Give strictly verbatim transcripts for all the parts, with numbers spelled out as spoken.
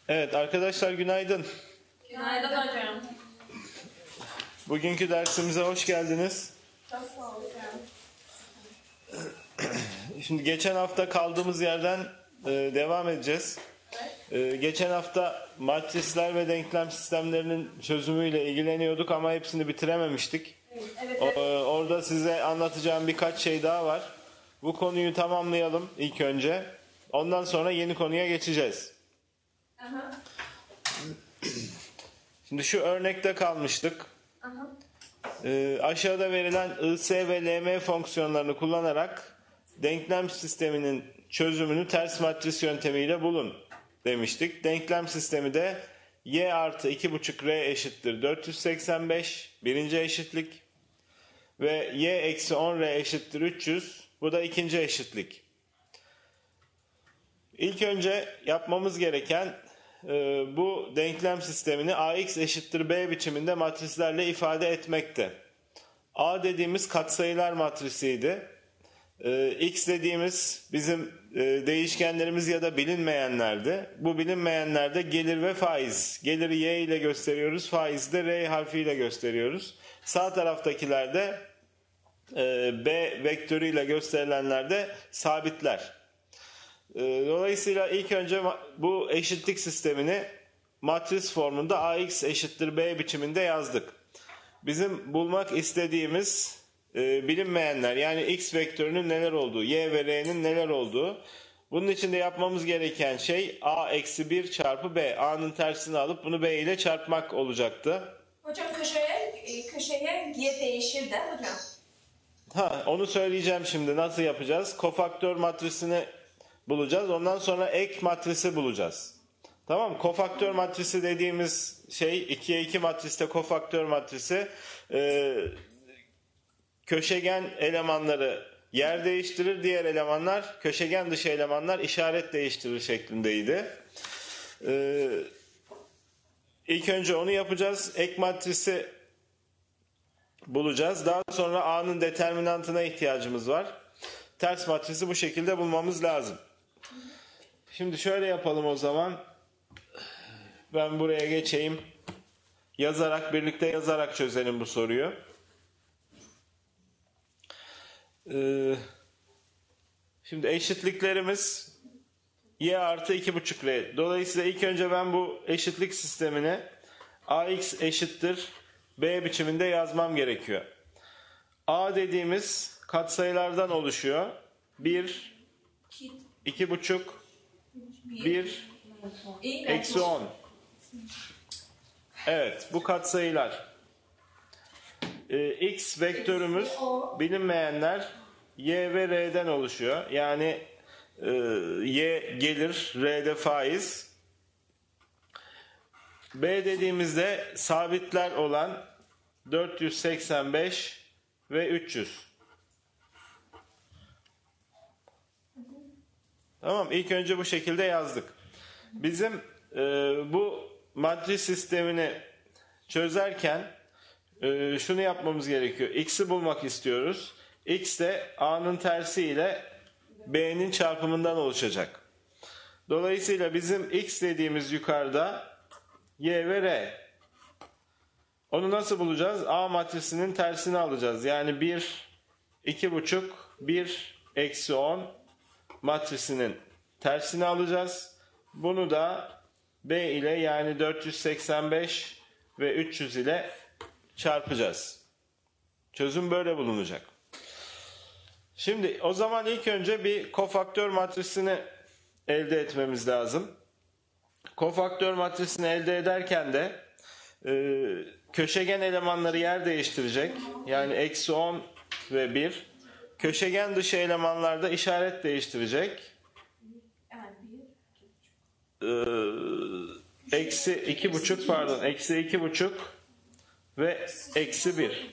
Evet arkadaşlar, günaydın. Günaydın hocam. Bugünkü dersimize hoş geldiniz. Çok sağ olun hocam. Şimdi geçen hafta kaldığımız yerden e, devam edeceğiz. Evet. E, geçen hafta matrisler ve denklem sistemlerinin çözümüyle ilgileniyorduk ama hepsini bitirememiştik. Evet, O, evet. e, orada size anlatacağım birkaç şey daha var. Bu konuyu tamamlayalım ilk önce. Ondan sonra yeni konuya geçeceğiz. Aha. Şimdi şu örnekte kalmıştık. Aha. E, aşağıda verilen I S ve L M fonksiyonlarını kullanarak denklem sisteminin çözümünü ters matris yöntemiyle bulun demiştik. Denklem sistemi de y artı iki buçuk r eşittir dört yüz seksen beş birinci eşitlik ve y eksi on r eşittir üç yüz, bu da ikinci eşitlik. İlk önce yapmamız gereken e, bu denklem sistemini ax eşittir b biçiminde matrislerle ifade etmekte. A dediğimiz katsayılar matrisiydi. E, x dediğimiz bizim e, değişkenlerimiz ya da bilinmeyenlerdi. Bu bilinmeyenlerde gelir ve faiz. Geliri y ile gösteriyoruz, faizi de r harfiyle gösteriyoruz. Sağ taraftakilerde e, b vektörüyle gösterilenlerde sabitler. E, dolayısıyla ilk önce bu eşitlik sistemini matris formunda ax eşittir b biçiminde yazdık. Bizim bulmak istediğimiz e, bilinmeyenler, yani x vektörünün neler olduğu, y ve r'nin neler olduğu. Bunun için de yapmamız gereken şey a eksi bir çarpı b. A'nın tersini alıp bunu b ile çarpmak olacaktı. Hocam köşeye, köşeye y değişir de hocam. Ha, onu söyleyeceğim şimdi. Nasıl yapacağız? Kofaktör matrisini bulacağız. Ondan sonra ek matrisi bulacağız. Tamam mı? Kofaktör matrisi dediğimiz şey, ikiye iki matriste kofaktör matrisi e, köşegen elemanları yer değiştirir, diğer elemanlar, köşegen dışı elemanlar işaret değiştirir şeklindeydi. E, ilk önce onu yapacağız. Ek matrisi bulacağız. Daha sonra A'nın determinantına ihtiyacımız var. Ters matrisi bu şekilde bulmamız lazım. Şimdi şöyle yapalım o zaman. Ben buraya geçeyim. Yazarak, birlikte yazarak çözelim bu soruyu. Ee, şimdi eşitliklerimiz y artı iki buçuk r. Dolayısıyla ilk önce ben bu eşitlik sistemini ax eşittir b biçiminde yazmam gerekiyor. A dediğimiz katsayılardan oluşuyor. bir, iki buçuk, bir, eksi on. Evet, bu katsayılar. Ee, x vektörümüz bilinmeyenler y ve r'den oluşuyor. Yani e, y gelir, r'de faiz. B dediğimizde sabitler olan dört yüz seksen beş ve üç yüz. Tamam, ilk önce bu şekilde yazdık. Bizim e, bu matris sistemini çözerken e, şunu yapmamız gerekiyor. X'i bulmak istiyoruz. X de A'nın tersi ile B'nin çarpımından oluşacak. Dolayısıyla bizim X dediğimiz yukarıda, Y ve R. Onu nasıl bulacağız? A matrisinin tersini alacağız. Yani bir, iki buçuk, bir, eksi on matrisinin tersini alacağız. Bunu da B ile, yani dört yüz seksen beş ve üç yüz ile çarpacağız. Çözüm böyle bulunacak. Şimdi o zaman ilk önce bir kofaktör matrisini elde etmemiz lazım. Kofaktör matrisini elde ederken de e, köşegen elemanları yer değiştirecek. Yani eksi on ve bir. Köşegen dışı elemanlarda işaret değiştirecek. Ee, eksi iki buçuk pardon eksi iki buçuk ve eksi bir.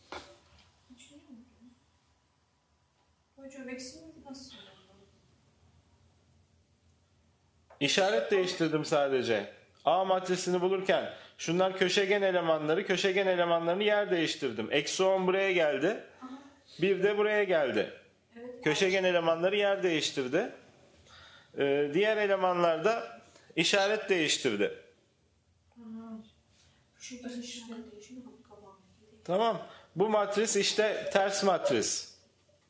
Hocam eksi nasıl? İşaret değiştirdim sadece. A matrisini bulurken şunlar köşegen elemanları, köşegen elemanlarını yer değiştirdim. Eksi on buraya geldi. Bir de buraya geldi. Köşegen elemanları yer değiştirdi. Ee, diğer elemanlarda işaret değiştirdi. Şurada şurada değişiyor. Tamam. Bu matris işte ters matris.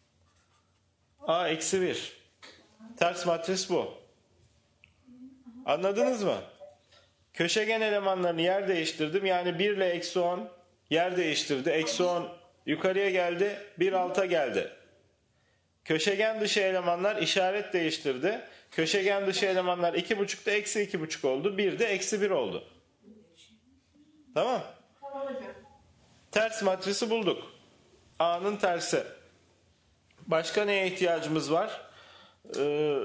A eksi bir. Ters matris bu. Anladınız mı? Köşegen elemanlarını yer değiştirdim. Yani bir ile eksi on yer değiştirdi. Eksi on yukarıya geldi. bir alta geldi. Köşegen dışı elemanlar işaret değiştirdi. Köşegen dışı elemanlar iki buçukta eksi iki buçuk oldu. bir de eksi bir oldu. Tamam. Tamam hocam. Ters matrisi bulduk. A'nın tersi. Başka neye ihtiyacımız var? Ee,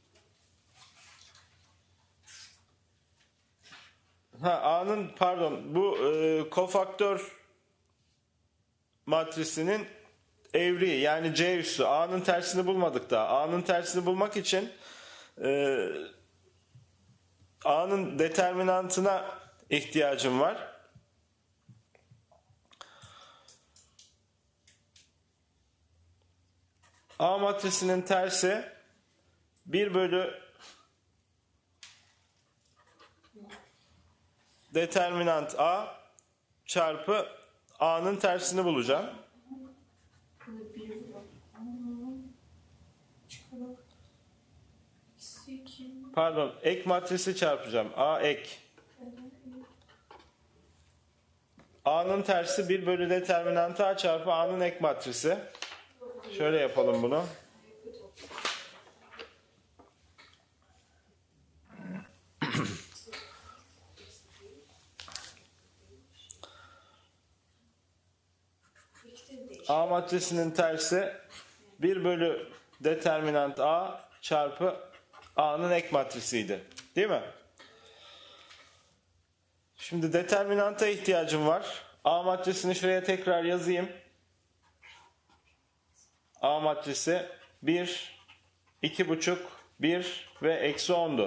ha A'nın pardon bu e, kofaktör matrisinin evriği yani C üssü. A'nın tersini bulmadık daha. A'nın tersini bulmak için e, A'nın determinantına ihtiyacım var. A matrisinin tersi bir bölü determinant A çarpı A'nın tersini bulacağım. Burada bir var. Çıkarak. Eksi iki. Pardon, ek matrisi çarpacağım. A ek. A'nın tersi bir bölü determinantı A çarpı A'nın ek matrisi. Şöyle yapalım bunu. A matrisinin tersi bir bölü determinant A çarpı A'nın ek matrisiydi. Değil mi? Şimdi determinanta ihtiyacım var. A matrisini şuraya tekrar yazayım. A matrisi bir, iki buçuk, bir ve eksi ondu.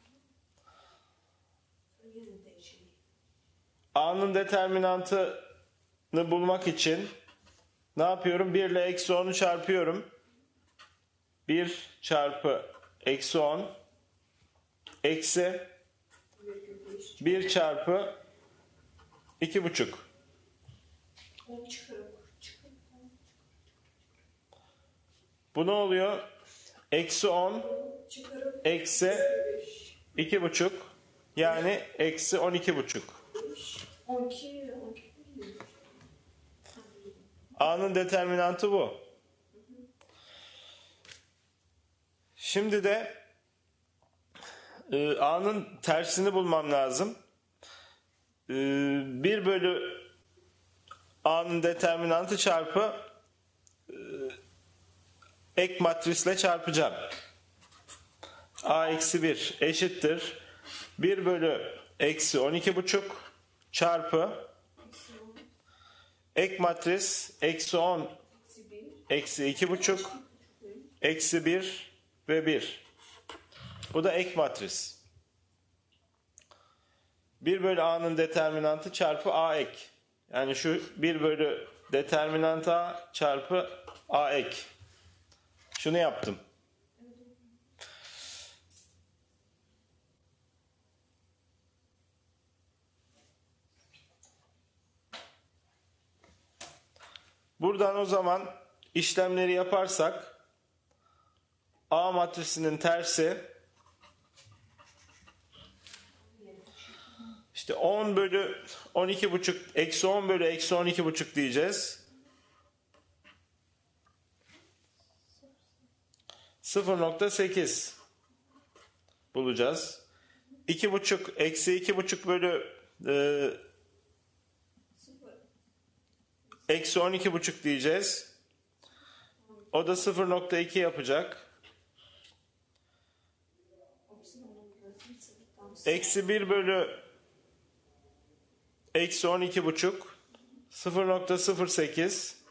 A'nın determinantını bulmak için ne yapıyorum? bir ile eksi onu çarpıyorum. bir çarpı eksi on eksi bir çarpı iki buçuk. Bu ne oluyor? Eksi on eksi iki buçuk yani eksi on iki buçuk. on iki, on iki. A'nın determinantı bu. Şimdi de e, A'nın tersini bulmam lazım. E, bir bölü A'nın determinantı çarpı e, ek matrisle çarpacağım. A eksi bir eşittir. bir bölü eksi on iki buçuk çarpı ek matris eksi on eksi iki buçuk eksi bir ve bir. Bu da ek matris. bir bölü A'nın determinantı çarpı A ek. Yani şu bir bölü determinant A çarpı A ek. Şunu yaptım. Buradan o zaman işlemleri yaparsak A matrisinin tersi işte on bölü on iki buçuk eksi on bölü eksi on iki buçuk diyeceğiz. sıfır nokta sekiz bulacağız. iki buçuk eksi iki buçuk bölü e, eksi on iki buçuk diyeceğiz. O da sıfır nokta iki yapacak. Eksi bir bölü eksi on iki buçuk sıfır nokta sıfır sekiz.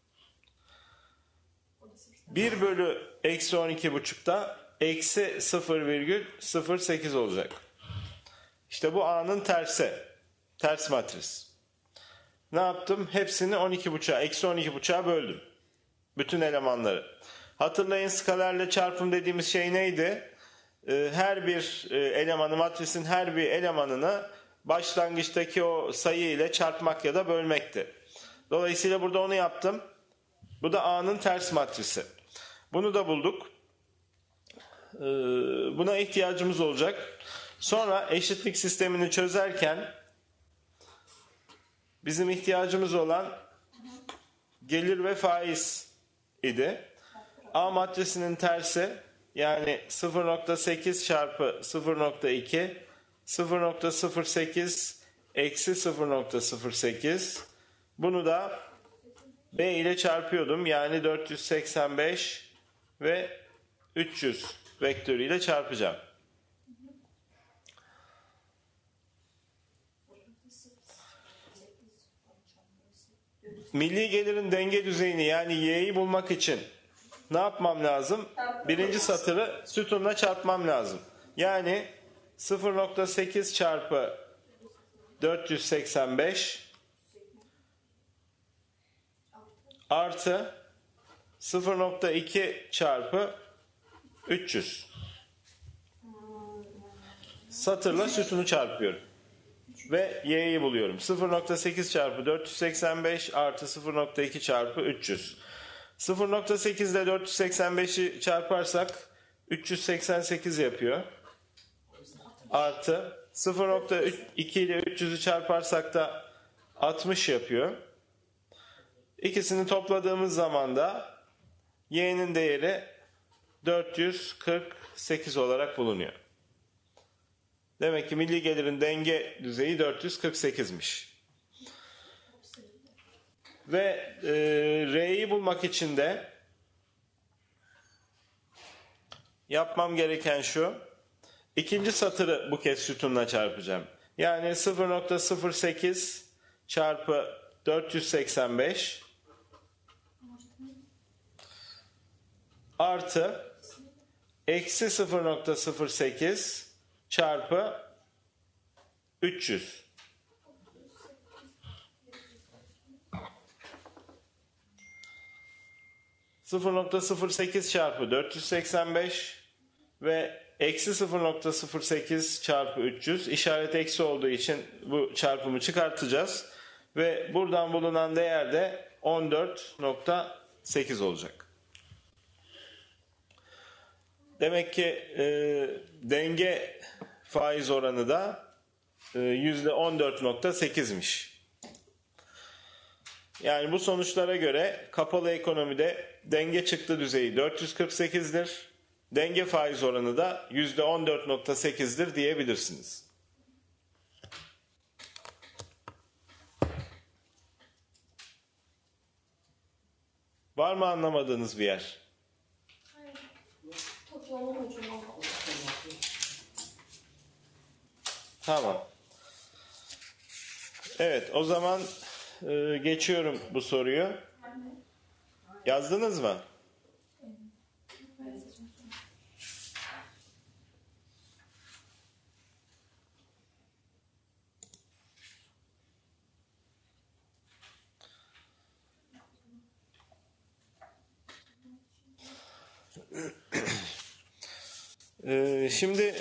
bir bölü eksi on iki buçukta eksi sıfır virgül sıfır sekiz olacak. İşte bu A'nın tersi. Ters matris. Ne yaptım? Hepsini on iki buçuğa, eksi on iki buçuğa böldüm. Bütün elemanları. Hatırlayın skalerle çarpım dediğimiz şey neydi? e, her bir e, elemanı, matrisin her bir elemanını başlangıçtaki o sayı ile çarpmak ya da bölmekti. Dolayısıyla burada onu yaptım. Bu da A'nın ters matrisi. Bunu da bulduk. Ee, buna ihtiyacımız olacak. Sonra eşitlik sistemini çözerken bizim ihtiyacımız olan gelir ve faiz idi. A matrisinin tersi, yani sıfır nokta sekiz çarpı sıfır nokta iki, sıfır nokta sıfır sekiz eksi sıfır nokta sıfır sekiz. Bunu da B ile çarpıyordum. Yani dört yüz seksen beş ve üç yüz vektörüyle çarpacağım. Milli gelirin denge düzeyini, yani Y'yi bulmak için ne yapmam lazım? Birinci satırı sütunla çarpmam lazım. Yani sıfır nokta sekiz çarpı dört yüz seksen beş artı sıfır nokta iki çarpı üç yüz. Satırla sütunu çarpıyorum. Ve Y'yi buluyorum. sıfır nokta sekiz çarpı dört yüz seksen beş artı sıfır nokta iki çarpı üç yüz. sıfır nokta sekiz ile dört yüz seksen beşi çarparsak üç yüz seksen sekiz yapıyor. Artı sıfır nokta iki ile üç yüzü çarparsak da altmış yapıyor. İkisini topladığımız zaman da Y'nin değeri dört yüz kırk sekiz olarak bulunuyor. Demek ki milli gelirin denge düzeyi dört yüz kırk sekizmiş. Ve e, R'yi bulmak için de yapmam gereken şu. İkinci satırı bu kez sütunla çarpacağım. Yani sıfır nokta sıfır sekiz çarpı dört yüz seksen beş artı eksi sıfır nokta sıfır sekiz çarpı üç yüz. sıfır nokta sıfır sekiz çarpı dört yüz seksen beş ve eksi sıfır nokta sıfır sekiz çarpı üç yüz. İşaret eksi olduğu için bu çarpımı çıkartacağız. Ve buradan bulunan değer de on dört nokta sekiz olacak. Demek ki e, denge faiz oranı da e, yüzde on dört nokta sekizmiş. Yani bu sonuçlara göre kapalı ekonomide denge çıktı düzeyi dört yüz kırk sekizdir. Denge faiz oranı da yüzde on dört nokta sekizdir diyebilirsiniz. Var mı anlamadığınız bir yer? Tamam. Evet, o zaman e, geçiyorum bu soruyu. Yazdınız mı? e, şimdi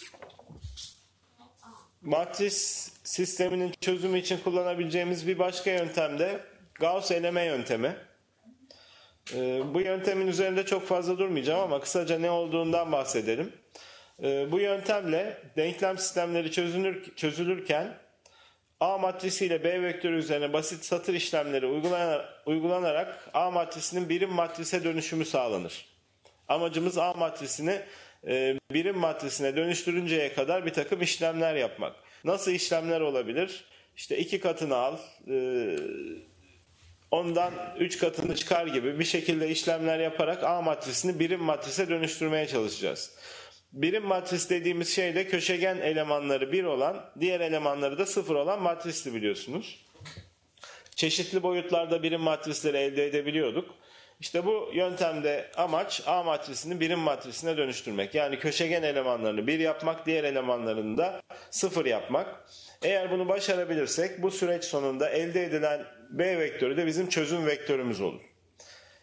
matris sisteminin çözümü için kullanabileceğimiz bir başka yöntem de Gauss eleme yöntemi. Ee, bu yöntemin üzerinde çok fazla durmayacağım ama kısaca ne olduğundan bahsedelim. Ee, bu yöntemle denklem sistemleri çözülür, çözülürken A matrisi ile B vektörü üzerine basit satır işlemleri uygulanarak, uygulanarak A matrisinin birim matrise dönüşümü sağlanır. Amacımız A matrisini e, birim matrisine dönüştürünceye kadar bir takım işlemler yapmak. Nasıl işlemler olabilir? İşte iki katını al, e, ondan üç katını çıkar gibi bir şekilde işlemler yaparak A matrisini birim matrise dönüştürmeye çalışacağız. Birim matris dediğimiz şey de köşegen elemanları bir olan, diğer elemanları da sıfır olan matristi biliyorsunuz. Çeşitli boyutlarda birim matrisleri elde edebiliyorduk. İşte bu yöntemde amaç A matrisini birim matrisine dönüştürmek. Yani köşegen elemanlarını bir yapmak, diğer elemanlarını da sıfır yapmak. Eğer bunu başarabilirsek bu süreç sonunda elde edilen B vektörü de bizim çözüm vektörümüz olur.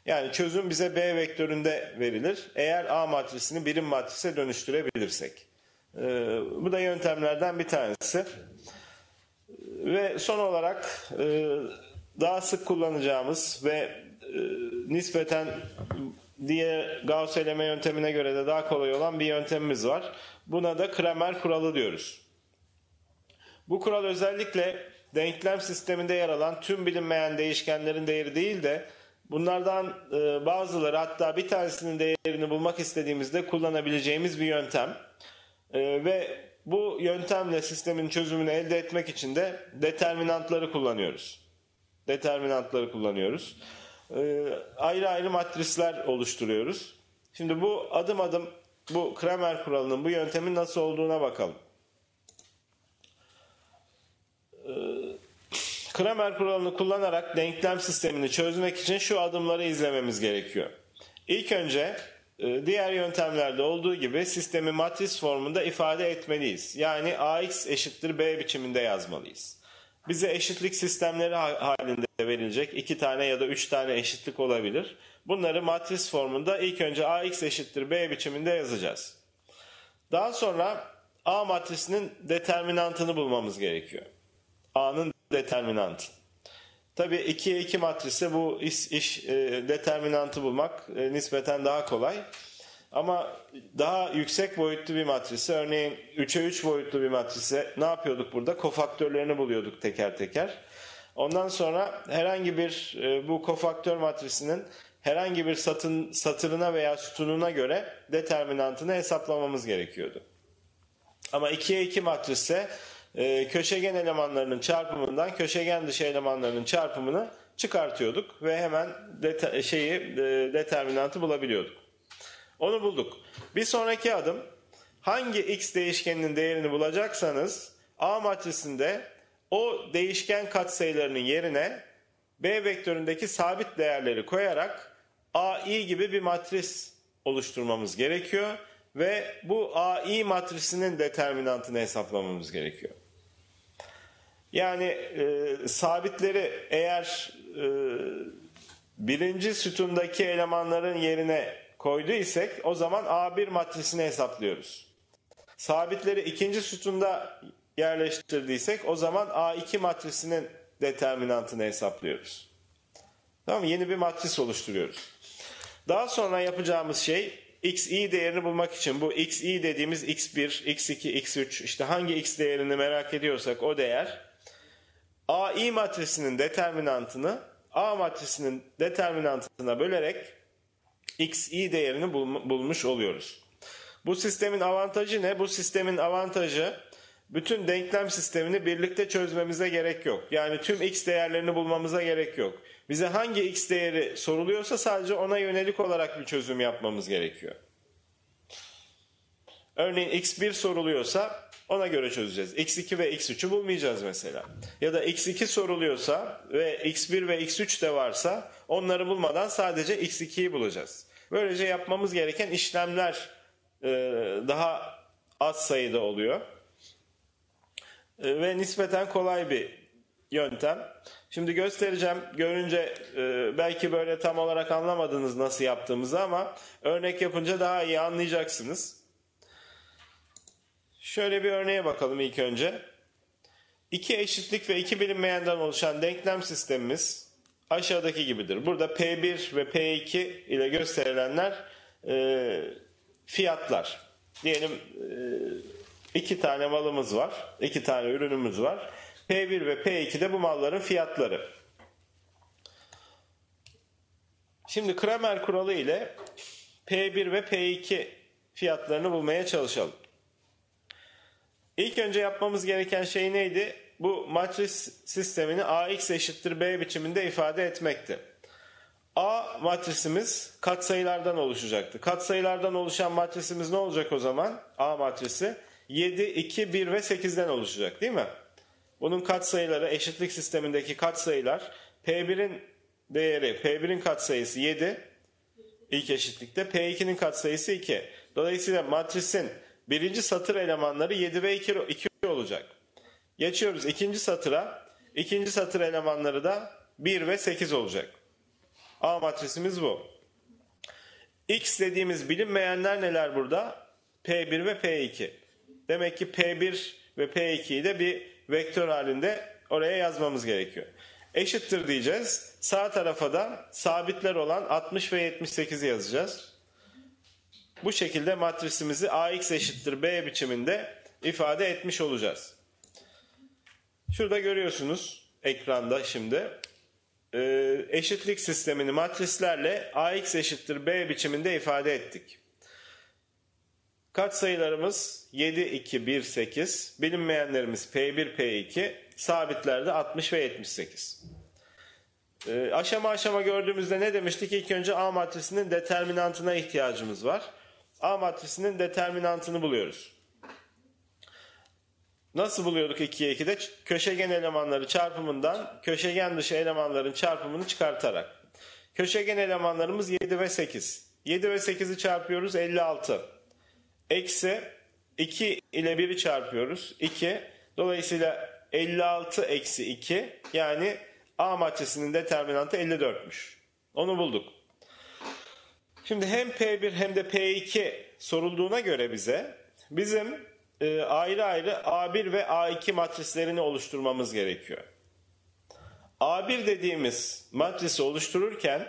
Yani çözüm bize B vektöründe verilir. Eğer A matrisini birim matrise dönüştürebilirsek. Ee, bu da yöntemlerden bir tanesi. Ve son olarak e, daha sık kullanacağımız ve e, nispeten diğer Gauss eleme yöntemine göre de daha kolay olan bir yöntemimiz var. Buna da Kramer kuralı diyoruz. Bu kural özellikle denklem sisteminde yer alan tüm bilinmeyen değişkenlerin değeri değil de bunlardan e, bazıları, hatta bir tanesinin değerini bulmak istediğimizde kullanabileceğimiz bir yöntem. E, ve bu yöntemle sistemin çözümünü elde etmek için de determinantları kullanıyoruz. Determinantları kullanıyoruz. E, ayrı ayrı matrisler oluşturuyoruz. Şimdi bu adım adım bu Kramer kuralının, bu yöntemin nasıl olduğuna bakalım. Kramer kuralını kullanarak denklem sistemini çözmek için şu adımları izlememiz gerekiyor. İlk önce diğer yöntemlerde olduğu gibi sistemi matris formunda ifade etmeliyiz. Yani ax eşittir b biçiminde yazmalıyız. Bize eşitlik sistemleri halinde verilecek iki tane ya da üç tane eşitlik olabilir. Bunları matris formunda ilk önce ax eşittir b biçiminde yazacağız. Daha sonra A matrisinin determinantını bulmamız gerekiyor. A'nın determinantı. Tabii ikiye iki matrisi bu iş, iş e, determinantı bulmak e, nispeten daha kolay. Ama daha yüksek boyutlu bir matrisi, örneğin üçe üç boyutlu bir matrise ne yapıyorduk burada? Kofaktörlerini buluyorduk teker teker. Ondan sonra herhangi bir e, bu kofaktör matrisinin herhangi bir satın, satırına veya sütununa göre determinantını hesaplamamız gerekiyordu. Ama ikiye iki matrise e, köşegen elemanlarının çarpımından köşegen dışı elemanlarının çarpımını çıkartıyorduk ve hemen deta- şeyi e, determinantı bulabiliyorduk. Onu bulduk. Bir sonraki adım, hangi x değişkeninin değerini bulacaksanız A matrisinde o değişken katsayılarının yerine B vektöründeki sabit değerleri koyarak A I gibi bir matris oluşturmamız gerekiyor ve bu A I matrisinin determinantını hesaplamamız gerekiyor. Yani e, sabitleri eğer e, birinci sütundaki elemanların yerine koyduysak o zaman A bir matrisini hesaplıyoruz. Sabitleri ikinci sütunda yerleştirdiysek o zaman A iki matrisinin determinantını hesaplıyoruz. Tamam mı? Yeni bir matris oluşturuyoruz. Daha sonra yapacağımız şey xi değerini bulmak için bu xi dediğimiz x bir, x iki, x üç işte hangi x değerini merak ediyorsak o değer A I matrisinin determinantını A matrisinin determinantına bölerek xi değerini bulmuş oluyoruz. Bu sistemin avantajı ne? Bu sistemin avantajı bütün denklem sistemini birlikte çözmemize gerek yok. Yani tüm x değerlerini bulmamıza gerek yok. Bize hangi x değeri soruluyorsa sadece ona yönelik olarak bir çözüm yapmamız gerekiyor. Örneğin x bir soruluyorsa ona göre çözeceğiz. x iki ve x üçü bulmayacağız mesela. Ya da x iki soruluyorsa ve x bir ve x üç de varsa onları bulmadan sadece x ikiyi bulacağız. Böylece yapmamız gereken işlemler e, daha az sayıda oluyor. E, ve nispeten kolay bir yöntem. Şimdi göstereceğim. Görünce e, belki böyle tam olarak anlamadınız nasıl yaptığımızı ama örnek yapınca daha iyi anlayacaksınız. Şöyle bir örneğe bakalım ilk önce. İki eşitlik ve iki bilinmeyenden oluşan denklem sistemimiz aşağıdaki gibidir. Burada P bir ve P iki ile gösterilenler e, fiyatlar. Diyelim e, iki tane malımız var. iki tane ürünümüz var. P bir ve P iki de bu malların fiyatları. Şimdi Kramer kuralı ile P bir ve P iki fiyatlarını bulmaya çalışalım. İlk önce yapmamız gereken şey neydi? Bu matris sistemini ax eşittir b biçiminde ifade etmekti. A matrisimiz katsayılardan oluşacaktı. Katsayılardan oluşan matrisimiz ne olacak o zaman? A matrisi yedi, iki, bir ve sekizden oluşacak değil mi? Bunun katsayıları, eşitlik sistemindeki katsayılar, P birin değeri, P birin katsayısı yedi ilk eşitlikte, P ikinin katsayısı iki. Dolayısıyla matrisin birinci satır elemanları yedi ve iki olacak. Geçiyoruz ikinci satıra. İkinci satır elemanları da bir ve sekiz olacak. A matrisimiz bu. X dediğimiz bilinmeyenler neler burada? P bir ve P iki. Demek ki P bir ve P ikiyi de bir vektör halinde oraya yazmamız gerekiyor. Eşittir diyeceğiz. Sağ tarafa da sabitler olan altmış ve yetmiş sekizi yazacağız. Bu şekilde matrisimizi Ax eşittir B biçiminde ifade etmiş olacağız. Şurada görüyorsunuz ekranda şimdi. Ee, eşitlik sistemini matrislerle Ax eşittir B biçiminde ifade ettik. Katsayılarımız yedi, iki, bir, sekiz. Bilinmeyenlerimiz P bir, P iki. Sabitlerde altmış ve yetmiş sekiz. Ee, aşama aşama gördüğümüzde ne demiştik? İlk önce A matrisinin determinantına ihtiyacımız var. A matrisinin determinantını buluyoruz. Nasıl buluyorduk ikiye ikide? Köşegen elemanları çarpımından köşegen dışı elemanların çarpımını çıkartarak. Köşegen elemanlarımız yedi ve sekiz. yedi ve sekizi çarpıyoruz, elli altı. Eksi iki ile biri çarpıyoruz, iki. Dolayısıyla elli altı eksi iki, yani A matrisinin determinantı elli dörtmüş. Onu bulduk. Şimdi hem P bir hem de P iki sorulduğuna göre bize bizim e, ayrı ayrı A bir ve A iki matrislerini oluşturmamız gerekiyor. A bir dediğimiz matrisi oluştururken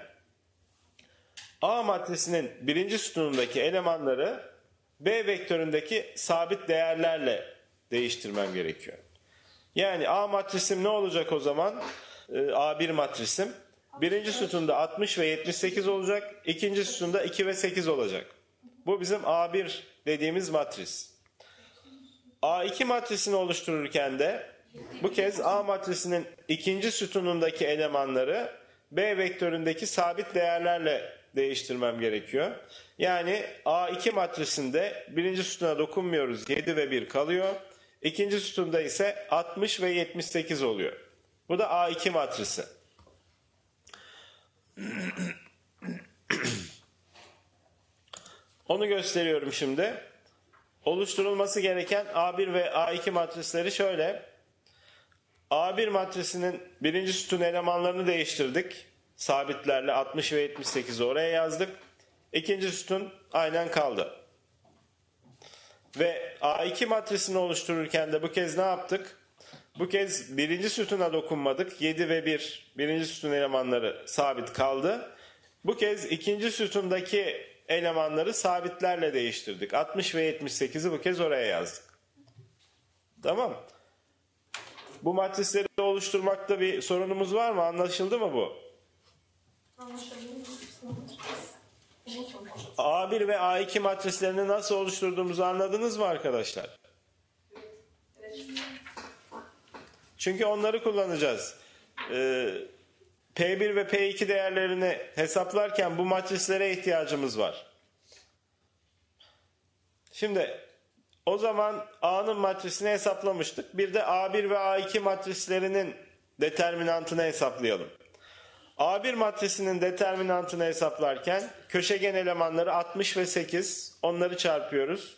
A matrisinin birinci sütunundaki elemanları B vektöründeki sabit değerlerle değiştirmem gerekiyor. Yani A matrisim ne olacak o zaman? Ee, A bir matrisim. Birinci sütunda altmış ve yetmiş sekiz olacak. İkinci sütunda iki ve sekiz olacak. Bu bizim A bir dediğimiz matris. A iki matrisini oluştururken de bu kez A matrisinin ikinci sütunundaki elemanları B vektöründeki sabit değerlerle değiştirmem gerekiyor. Yani A iki matrisinde birinci sütuna dokunmuyoruz. yedi ve bir kalıyor. İkinci sütunda ise altmış ve yetmiş sekiz oluyor. Bu da A iki matrisi. Onu gösteriyorum şimdi. Oluşturulması gereken A bir ve A iki matrisleri şöyle. A bir matrisinin birinci sütun elemanlarını değiştirdik. Sabitlerle altmış ve yetmiş sekizi oraya yazdık. İkinci sütun aynen kaldı. Ve A iki matrisini oluştururken de bu kez ne yaptık? Bu kez birinci sütuna dokunmadık. yedi ve bir birinci sütun elemanları sabit kaldı. Bu kez ikinci sütundaki elemanları sabitlerle değiştirdik. altmış ve yetmiş sekizi bu kez oraya yazdık. Tamam. Bu matrisleri oluşturmakta bir sorunumuz var mı? Anlaşıldı mı bu? A bir ve A iki matrislerini nasıl oluşturduğumuzu anladınız mı arkadaşlar? Çünkü onları kullanacağız. Ee, P bir ve P iki değerlerini hesaplarken bu matrislere ihtiyacımız var. Şimdi o zaman A'nın matrisini hesaplamıştık. Bir de A bir ve A iki matrislerinin determinantını hesaplayalım. A bir matrisinin determinantını hesaplarken köşegen elemanları altmış ve sekiz, onları çarpıyoruz.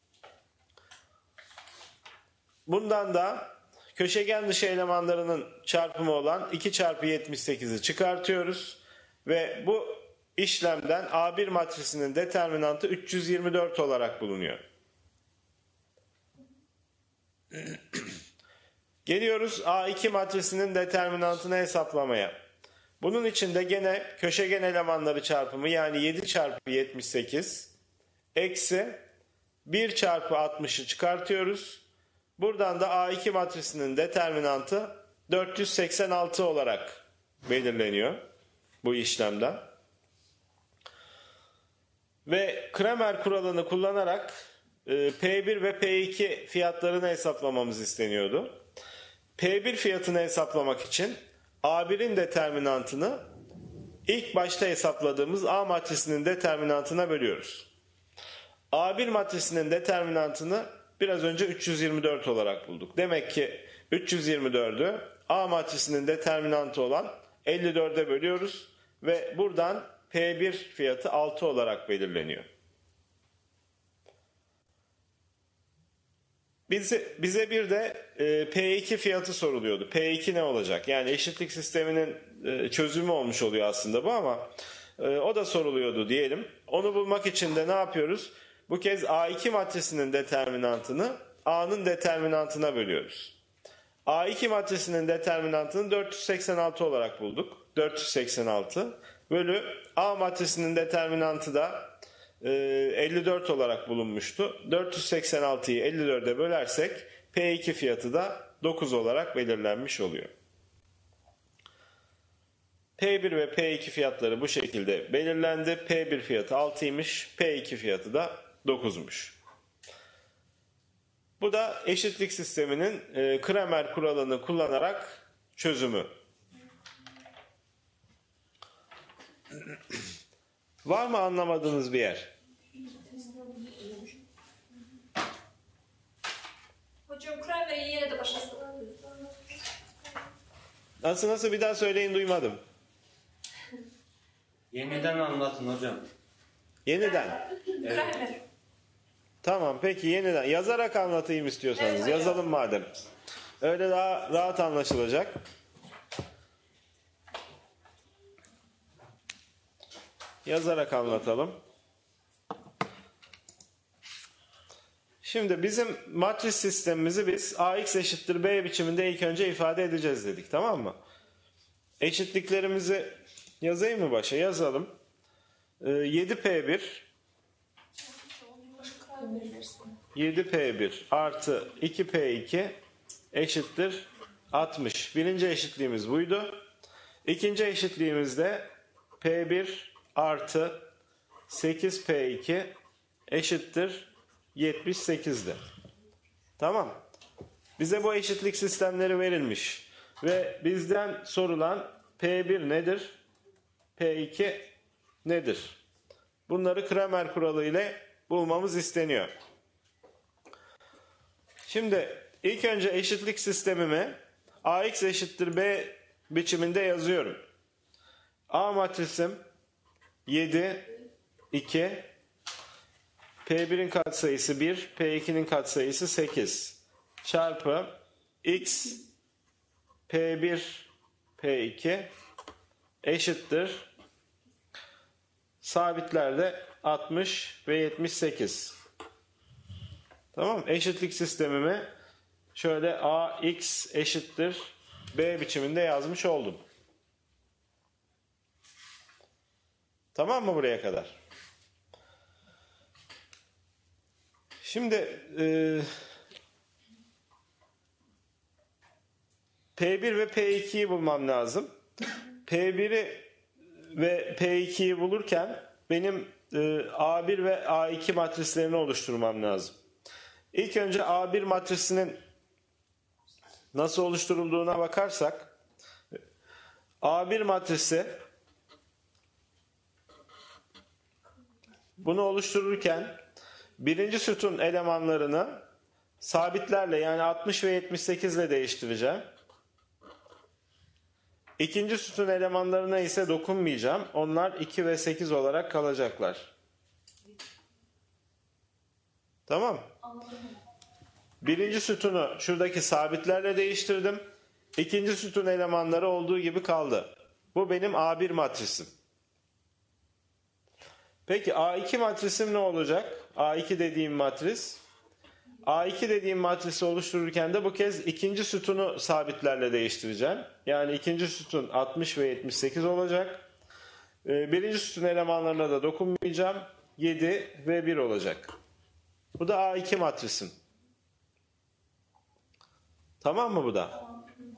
Bundan da köşegen dışı elemanlarının çarpımı olan iki çarpı yetmiş sekizi çıkartıyoruz. Ve bu işlemden A bir matrisinin determinantı üç yüz yirmi dört olarak bulunuyor. Geliyoruz A iki matrisinin determinantını hesaplamaya. Bunun için de gene köşegen elemanları çarpımı, yani yedi çarpı yetmiş sekiz eksi bir çarpı altmışı çıkartıyoruz. Buradan da A iki matrisinin determinantı dört yüz seksen altı olarak belirleniyor bu işlemden. Ve Kramer kuralını kullanarak P bir ve P iki fiyatlarını hesaplamamız isteniyordu. P bir fiyatını hesaplamak için A birin determinantını ilk başta hesapladığımız A matrisinin determinantına bölüyoruz. A bir matrisinin determinantını biraz önce üç yüz yirmi dört olarak bulduk. Demek ki üç yüz yirmi dördü A matrisinin determinantı olan elli dörde bölüyoruz ve buradan P bir fiyatı altı olarak belirleniyor. Bize, bize bir de e, P iki fiyatı soruluyordu. P iki ne olacak? Yani eşitlik sisteminin e, çözümü olmuş oluyor aslında bu ama e, o da soruluyordu diyelim. Onu bulmak için de ne yapıyoruz? Bu kez A iki matrisinin determinantını A'nın determinantına bölüyoruz. A iki matrisinin determinantını dört yüz seksen altı olarak bulduk. dört yüz seksen altı bölü A matrisinin determinantı da e, elli dört olarak bulunmuştu. dört yüz seksen altıyı elli dörde bölersek P iki fiyatı da dokuz olarak belirlenmiş oluyor. P bir ve P iki fiyatları bu şekilde belirlendi. P bir fiyatı altıymış, P iki fiyatı da dokuzmuş. Bu da eşitlik sisteminin e, Kramer kuralını kullanarak çözümü. Var mı anlamadığınız bir yer? Hocam Kramer'i yine de başlasın. Nasıl nasıl bir daha söyleyin, duymadım. Yeniden anlatın hocam. Yeniden. Kramer. Tamam, peki yeniden. Yazarak anlatayım istiyorsanız. Evet, hocam. Yazalım madem. Öyle daha rahat anlaşılacak. Yazarak anlatalım. Şimdi bizim matris sistemimizi biz ax eşittir b biçiminde ilk önce ifade edeceğiz dedik, tamam mı? Eşitliklerimizi yazayım mı başa? Yazalım. Ee, yedi p bir yedi p bir artı iki p iki eşittir altmış. Birinci eşitliğimiz buydu. İkinci eşitliğimiz de p bir artı sekiz p iki eşittir yetmiş sekiz'di. Tamam. Bize bu eşitlik sistemleri verilmiş. Ve bizden sorulan p bir nedir? p iki nedir? Bunları Kramer kuralı ile bulmamız isteniyor. Şimdi ilk önce eşitlik sistemimi ax eşittir b biçiminde yazıyorum. A matrisim yedi, iki, P bir'in katsayısı bir, P iki'nin katsayısı sekiz çarpı x P bir P iki eşittir sabitlerde altmış ve yetmiş sekiz. Tamam mı? Eşitlik sistemimi şöyle ax eşittir b biçiminde yazmış oldum. Tamam mı buraya kadar? Şimdi e, P bir ve P iki'yi bulmam lazım. P bir'i ve P iki'yi bulurken benim e, A bir ve A iki matrislerini oluşturmam lazım. İlk önce A bir matrisinin nasıl oluşturulduğuna bakarsak, A bir matrisi bunu oluştururken birinci sütun elemanlarını sabitlerle, yani altmış ve yetmiş sekiz ile değiştireceğim. İkinci sütun elemanlarına ise dokunmayacağım. Onlar iki ve sekiz olarak kalacaklar. Tamam. Birinci sütunu şuradaki sabitlerle değiştirdim. İkinci sütun elemanları olduğu gibi kaldı. Bu benim A bir matrisim. Peki A iki matrisim ne olacak? A iki dediğim matris. A iki dediğim matrisi oluştururken de bu kez ikinci sütunu sabitlerle değiştireceğim. Yani ikinci sütun altmış ve yetmiş sekiz olacak. Birinci sütun elemanlarına da dokunmayacağım. yedi ve bir olacak. Bu da A iki matrisim. Tamam mı bu da?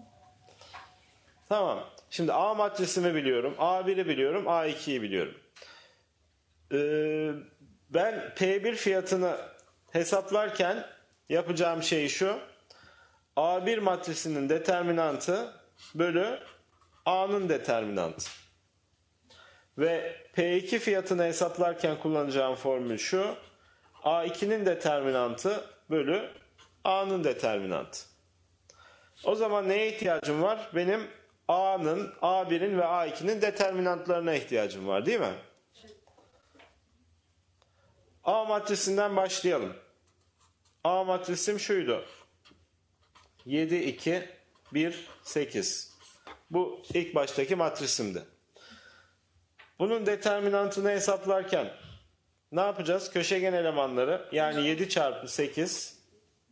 Tamam. Şimdi A matrisimi biliyorum. A bir'i biliyorum. A iki'yi biliyorum. Ee, ben P bir fiyatını hesaplarken yapacağım şey şu: A bir matrisinin determinantı bölü A'nın determinantı. Ve P iki fiyatını hesaplarken kullanacağım formül şu: A iki'nin determinantı bölü A'nın determinantı. O zaman neye ihtiyacım var? Benim A'nın, A bir'in ve A iki'nin determinantlarına ihtiyacım var, değil mi? A matrisinden başlayalım. A matrisim şuydu. yedi, iki, bir, sekiz. Bu ilk baştaki matrisimdi. Bunun determinantını hesaplarken ne yapacağız? Köşegen elemanları yani yedi çarpı sekiz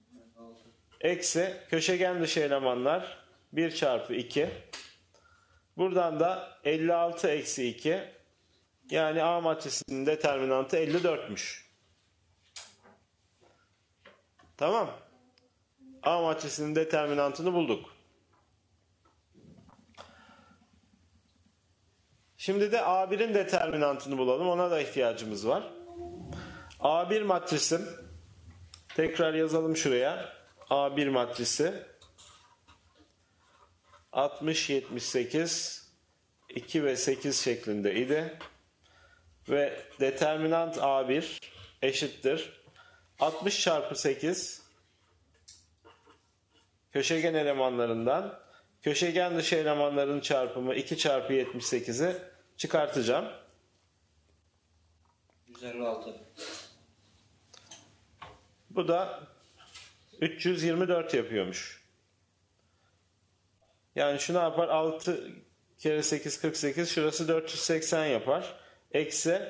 eksi köşegen dışı elemanlar bir çarpı iki. Buradan da elli altı eksi iki yani A matrisinin determinantı elli dörtmüş. Tamam. A matrisinin determinantını bulduk. Şimdi de A birin determinantını bulalım. Ona da ihtiyacımız var. A bir matrisim, tekrar yazalım şuraya. A bir matrisi altmış, yetmiş sekiz, iki ve sekiz şeklinde idi. Ve determinant A bir eşittir. altmış çarpı sekiz köşegen elemanlarından köşegen dışı elemanların çarpımı iki çarpı yetmiş sekizi çıkartacağım. yüz elli altı. Bu da üç yüz yirmi dört yapıyormuş. Yani şu ne yapar? altı kere sekiz kırk sekiz. Şurası dört yüz seksen yapar. Eksi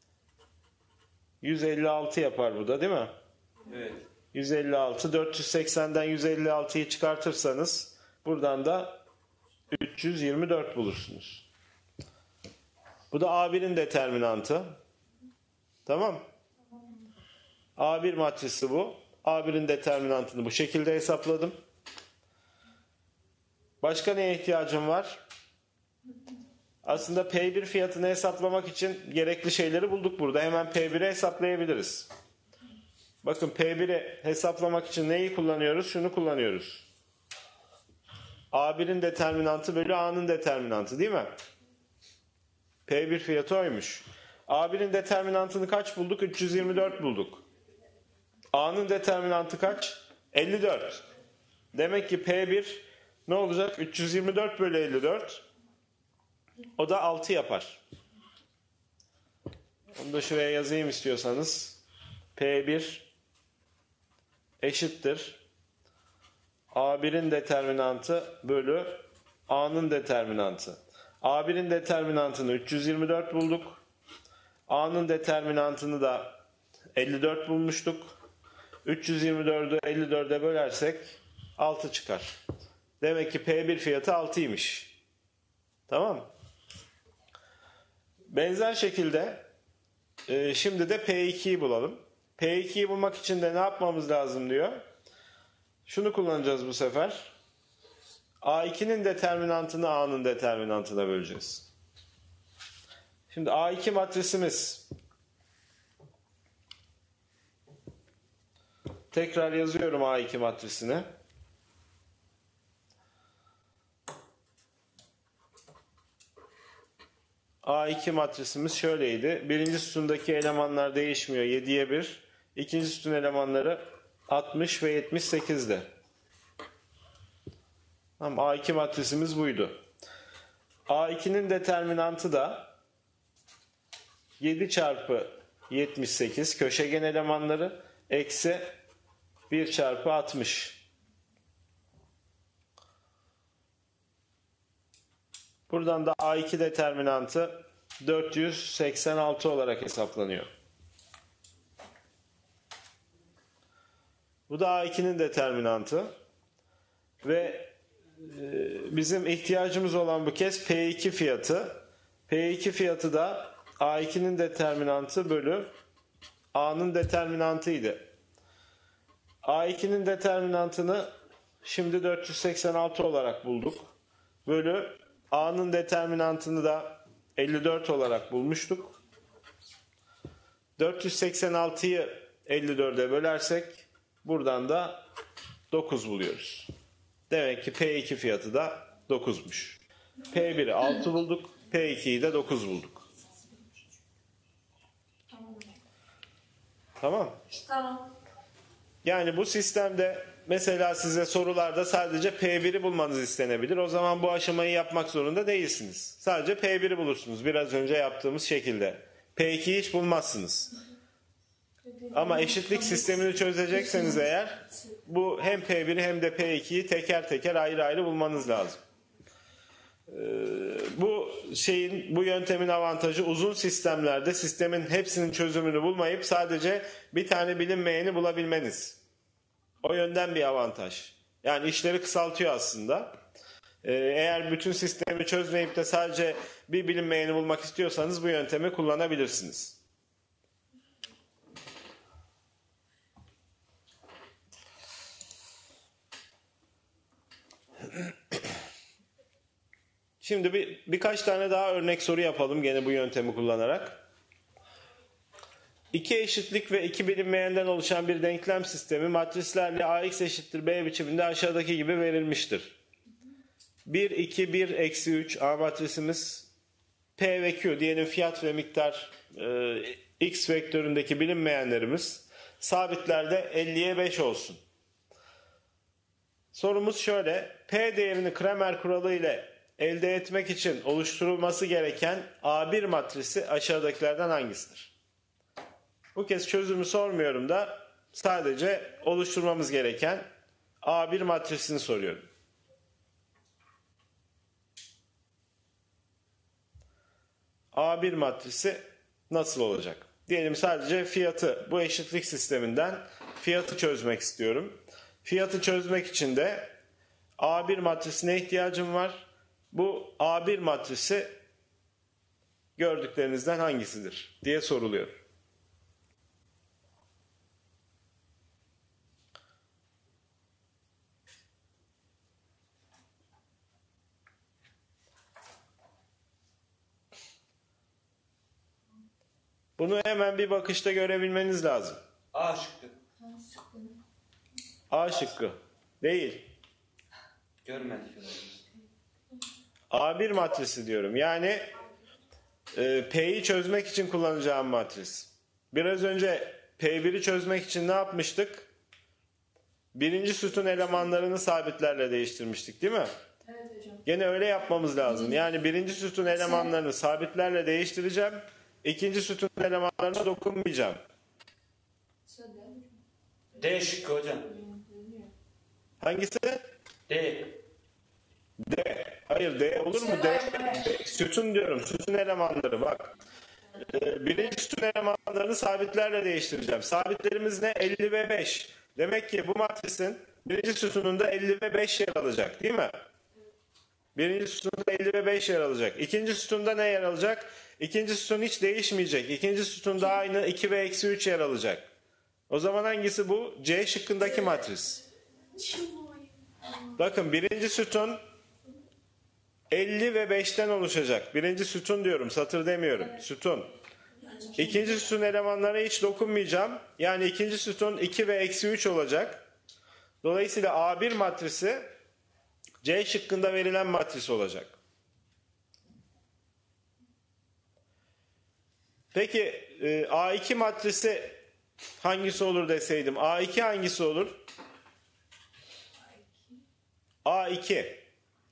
yüz elli altı yapar bu da değil mi? Evet. yüz elli altı. dört yüz seksenden yüz elli altıyı çıkartırsanız buradan da üç yüz yirmi dört bulursunuz. Bu da A birin determinantı. Tamam. A bir matrisi bu. A birin determinantını bu şekilde hesapladım. Başka neye ihtiyacım var? Aslında P bir fiyatını hesaplamak için gerekli şeyleri bulduk burada. Hemen P biri hesaplayabiliriz. Bakın P biri hesaplamak için neyi kullanıyoruz? Şunu kullanıyoruz. A birin determinantı bölü A'nın determinantı değil mi? P bir fiyatı oymuş. A birin determinantını kaç bulduk? üç yüz yirmi dört bulduk. A'nın determinantı kaç? elli dört. Demek ki P bir ne olacak? üç yüz yirmi dört bölü elli dört. O da altı yapar. Onu da şuraya yazayım istiyorsanız. P bir eşittir. A birin determinantı bölü A'nın determinantı. A birin determinantını üç yüz yirmi dört bulduk. A'nın determinantını da elli dört bulmuştuk. üç yüz yirmi dördü elli dörde bölersek altı çıkar. Demek ki P bir fiyatı altıymış. Tamam. Benzer şekilde e, şimdi de P ikiyi bulalım. P ikiyi bulmak için de ne yapmamız lazım diyor. Şunu kullanacağız bu sefer. A ikinin determinantını A'nın determinantına böleceğiz. Şimdi A iki matrisimiz. Tekrar yazıyorum A iki matrisini. A iki matrisimiz şöyleydi. Birinci sütundaki elemanlar değişmiyor. yediye bir. İkinci sütun elemanları altmış ve yetmiş sekizdi. Tamam, A iki matrisimiz buydu. A ikinin determinantı da yedi çarpı yetmiş sekiz köşegen elemanları eksi bir çarpı altmış. Buradan da A iki determinantı dört yüz seksen altı olarak hesaplanıyor. Bu da A ikinin determinantı. Ve e, bizim ihtiyacımız olan bu kez P iki fiyatı. P iki fiyatı da A ikinin determinantı bölü A'nın determinantıydı. A ikinin determinantını şimdi dört yüz seksen altı olarak bulduk. Bölü A'nın determinantını da elli dört olarak bulmuştuk. dört yüz seksen altıyı elli dörde bölersek buradan da dokuz buluyoruz. Demek ki P iki fiyatı da dokuzmuş. P biri altı bulduk. P ikiyi de dokuz bulduk. Tamam. Tamam. Yani bu sistemde mesela size sorularda sadece P biri bulmanız istenebilir. O zaman bu aşamayı yapmak zorunda değilsiniz. Sadece P biri bulursunuz. Biraz önce yaptığımız şekilde. P ikiyi hiç bulmazsınız. Ama eşitlik sistemini çözecekseniz eğer bu hem P bir'i hem de P ikiyi teker teker ayrı ayrı bulmanız lazım. Ee, bu şeyin bu yöntemin avantajı uzun sistemlerde sistemin hepsinin çözümünü bulmayıp sadece bir tane bilinmeyeni bulabilmeniz. O yönden bir avantaj. Yani işleri kısaltıyor aslında. Ee, eğer bütün sistemi çözmeyip de sadece bir bilinmeyeni bulmak istiyorsanız bu yöntemi kullanabilirsiniz. Şimdi bir, birkaç tane daha örnek soru yapalım gene bu yöntemi kullanarak. İki eşitlik ve iki bilinmeyenden oluşan bir denklem sistemi matrislerle ax eşittir b biçiminde aşağıdaki gibi verilmiştir. bir, iki, bir, eksi üç A matrisimiz. P ve Q diyelim fiyat ve miktar e, x vektöründeki bilinmeyenlerimiz. Sabitlerde elliye beş olsun. Sorumuz şöyle. P değerini Kramer kuralı ile elde etmek için oluşturulması gereken A bir matrisi aşağıdakilerden hangisidir? Bu kez çözümü sormuyorum da sadece oluşturmamız gereken A bir matrisini soruyorum. A bir matrisi nasıl olacak? Diyelim sadece fiyatı bu eşitlik sisteminden fiyatı çözmek istiyorum. Fiyatı çözmek için de A bir matrisine ihtiyacım var. Bu A bir matrisi gördüklerinizden hangisidir diye soruluyor. Bunu hemen bir bakışta görebilmeniz lazım. A şıkkı. A şıkkı. Değil. Görmedik öyle. A bir matrisi diyorum. Yani e, P'yi çözmek için kullanacağım matris. Biraz önce P bir'i çözmek için ne yapmıştık? Birinci sütun elemanlarını sabitlerle değiştirmiştik değil mi? Evet hocam. Gene öyle yapmamız lazım. Yani birinci sütun elemanlarını sabitlerle değiştireceğim. İkinci sütun elemanlarına dokunmayacağım. D şıkkı hocam. Hangisi? D. D. Hayır D olur mu? D. D. Sütun diyorum. Sütun elemanları bak. Ee, birinci sütun elemanlarını sabitlerle değiştireceğim. Sabitlerimiz ne? elli ve beş. Demek ki bu matrisin birinci sütununda elli ve beş yer alacak değil mi? Birinci sütunda elli ve beş yer alacak. İkinci sütunda ne yer alacak? İkinci sütun hiç değişmeyecek. İkinci sütunda aynı iki ve eksi üç yer alacak. O zaman hangisi bu? C şıkkındaki matris. Bakın birinci sütun elli ve beşten oluşacak. Birinci sütun diyorum, satır demiyorum. Sütun. İkinci sütun elemanlarına hiç dokunmayacağım. Yani ikinci sütun iki ve eksi üç olacak. Dolayısıyla A bir matrisi C şıkkında verilen matris olacak. Peki e, A iki matrisi hangisi olur deseydim? A iki hangisi olur? A iki.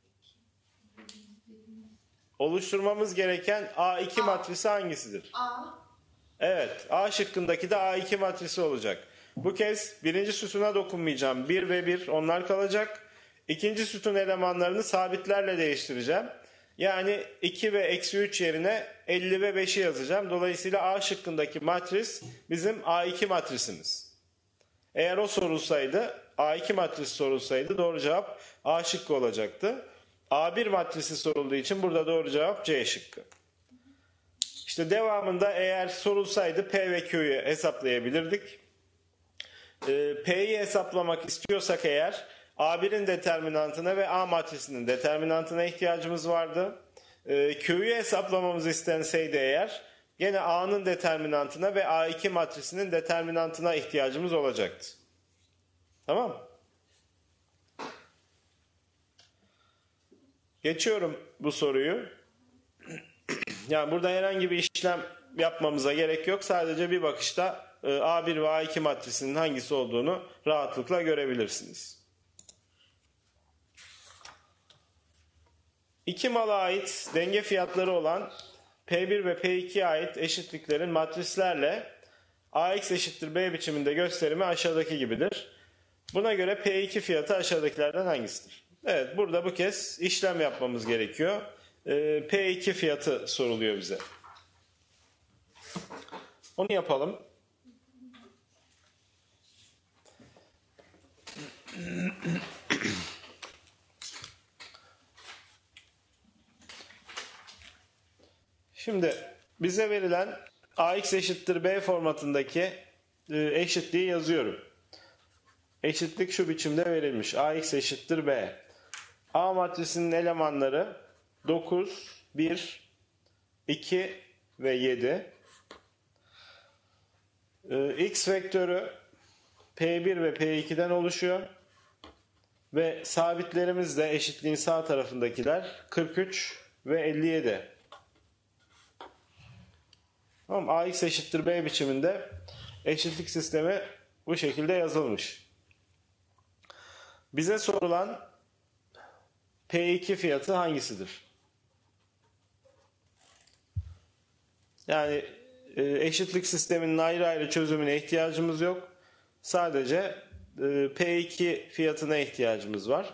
Oluşturmamız gereken A iki matrisi hangisidir? A. Evet, A şıkkındaki de A iki matrisi olacak. Bu kez birinci sütuna dokunmayacağım. bir ve bir onlar kalacak. İkinci sütun elemanlarını sabitlerle değiştireceğim. Yani iki ve eksi üç yerine elli ve beşi yazacağım. Dolayısıyla A şıkkındaki matris bizim A iki matrisimiz. Eğer o sorulsaydı, A iki matrisi sorulsaydı doğru cevap A şıkkı olacaktı. A bir matrisi sorulduğu için burada doğru cevap C şıkkı. İşte devamında eğer sorulsaydı P ve Q'yu hesaplayabilirdik. Ee, P'yi hesaplamak istiyorsak eğer A bir'in determinantına ve A matrisinin determinantına ihtiyacımız vardı. Ee, Q'yu hesaplamamız istenseydi eğer gene A'nın determinantına ve A iki matrisinin determinantına ihtiyacımız olacaktı. Tamam mı? Geçiyorum bu soruyu. Yani burada herhangi bir işlem yapmamıza gerek yok. Sadece bir bakışta A bir ve A iki matrisinin hangisi olduğunu rahatlıkla görebilirsiniz. İki mala ait denge fiyatları olan P bir ve P iki'ye ait eşitliklerin matrislerle Ax eşittir B biçiminde gösterimi aşağıdaki gibidir. Buna göre P iki fiyatı aşağıdakilerden hangisidir? Evet, burada bu kez işlem yapmamız gerekiyor. Ee, P iki fiyatı soruluyor bize. Onu yapalım. Şimdi bize verilen Ax eşittir B formatındaki e, eşitliği yazıyorum. Eşitlik şu biçimde verilmiş. Ax eşittir B. A matrisinin elemanları dokuz, bir, iki ve yedi. E, X vektörü P bir ve P iki'den oluşuyor. Ve sabitlerimiz de eşitliğin sağ tarafındakiler kırk üç ve elli yedi. Tamam, Ax eşittir B biçiminde eşitlik sistemi bu şekilde yazılmış. Bize sorulan P iki fiyatı hangisidir? Yani e, eşitlik sisteminin ayrı ayrı çözümüne ihtiyacımız yok. Sadece e, P iki fiyatına ihtiyacımız var.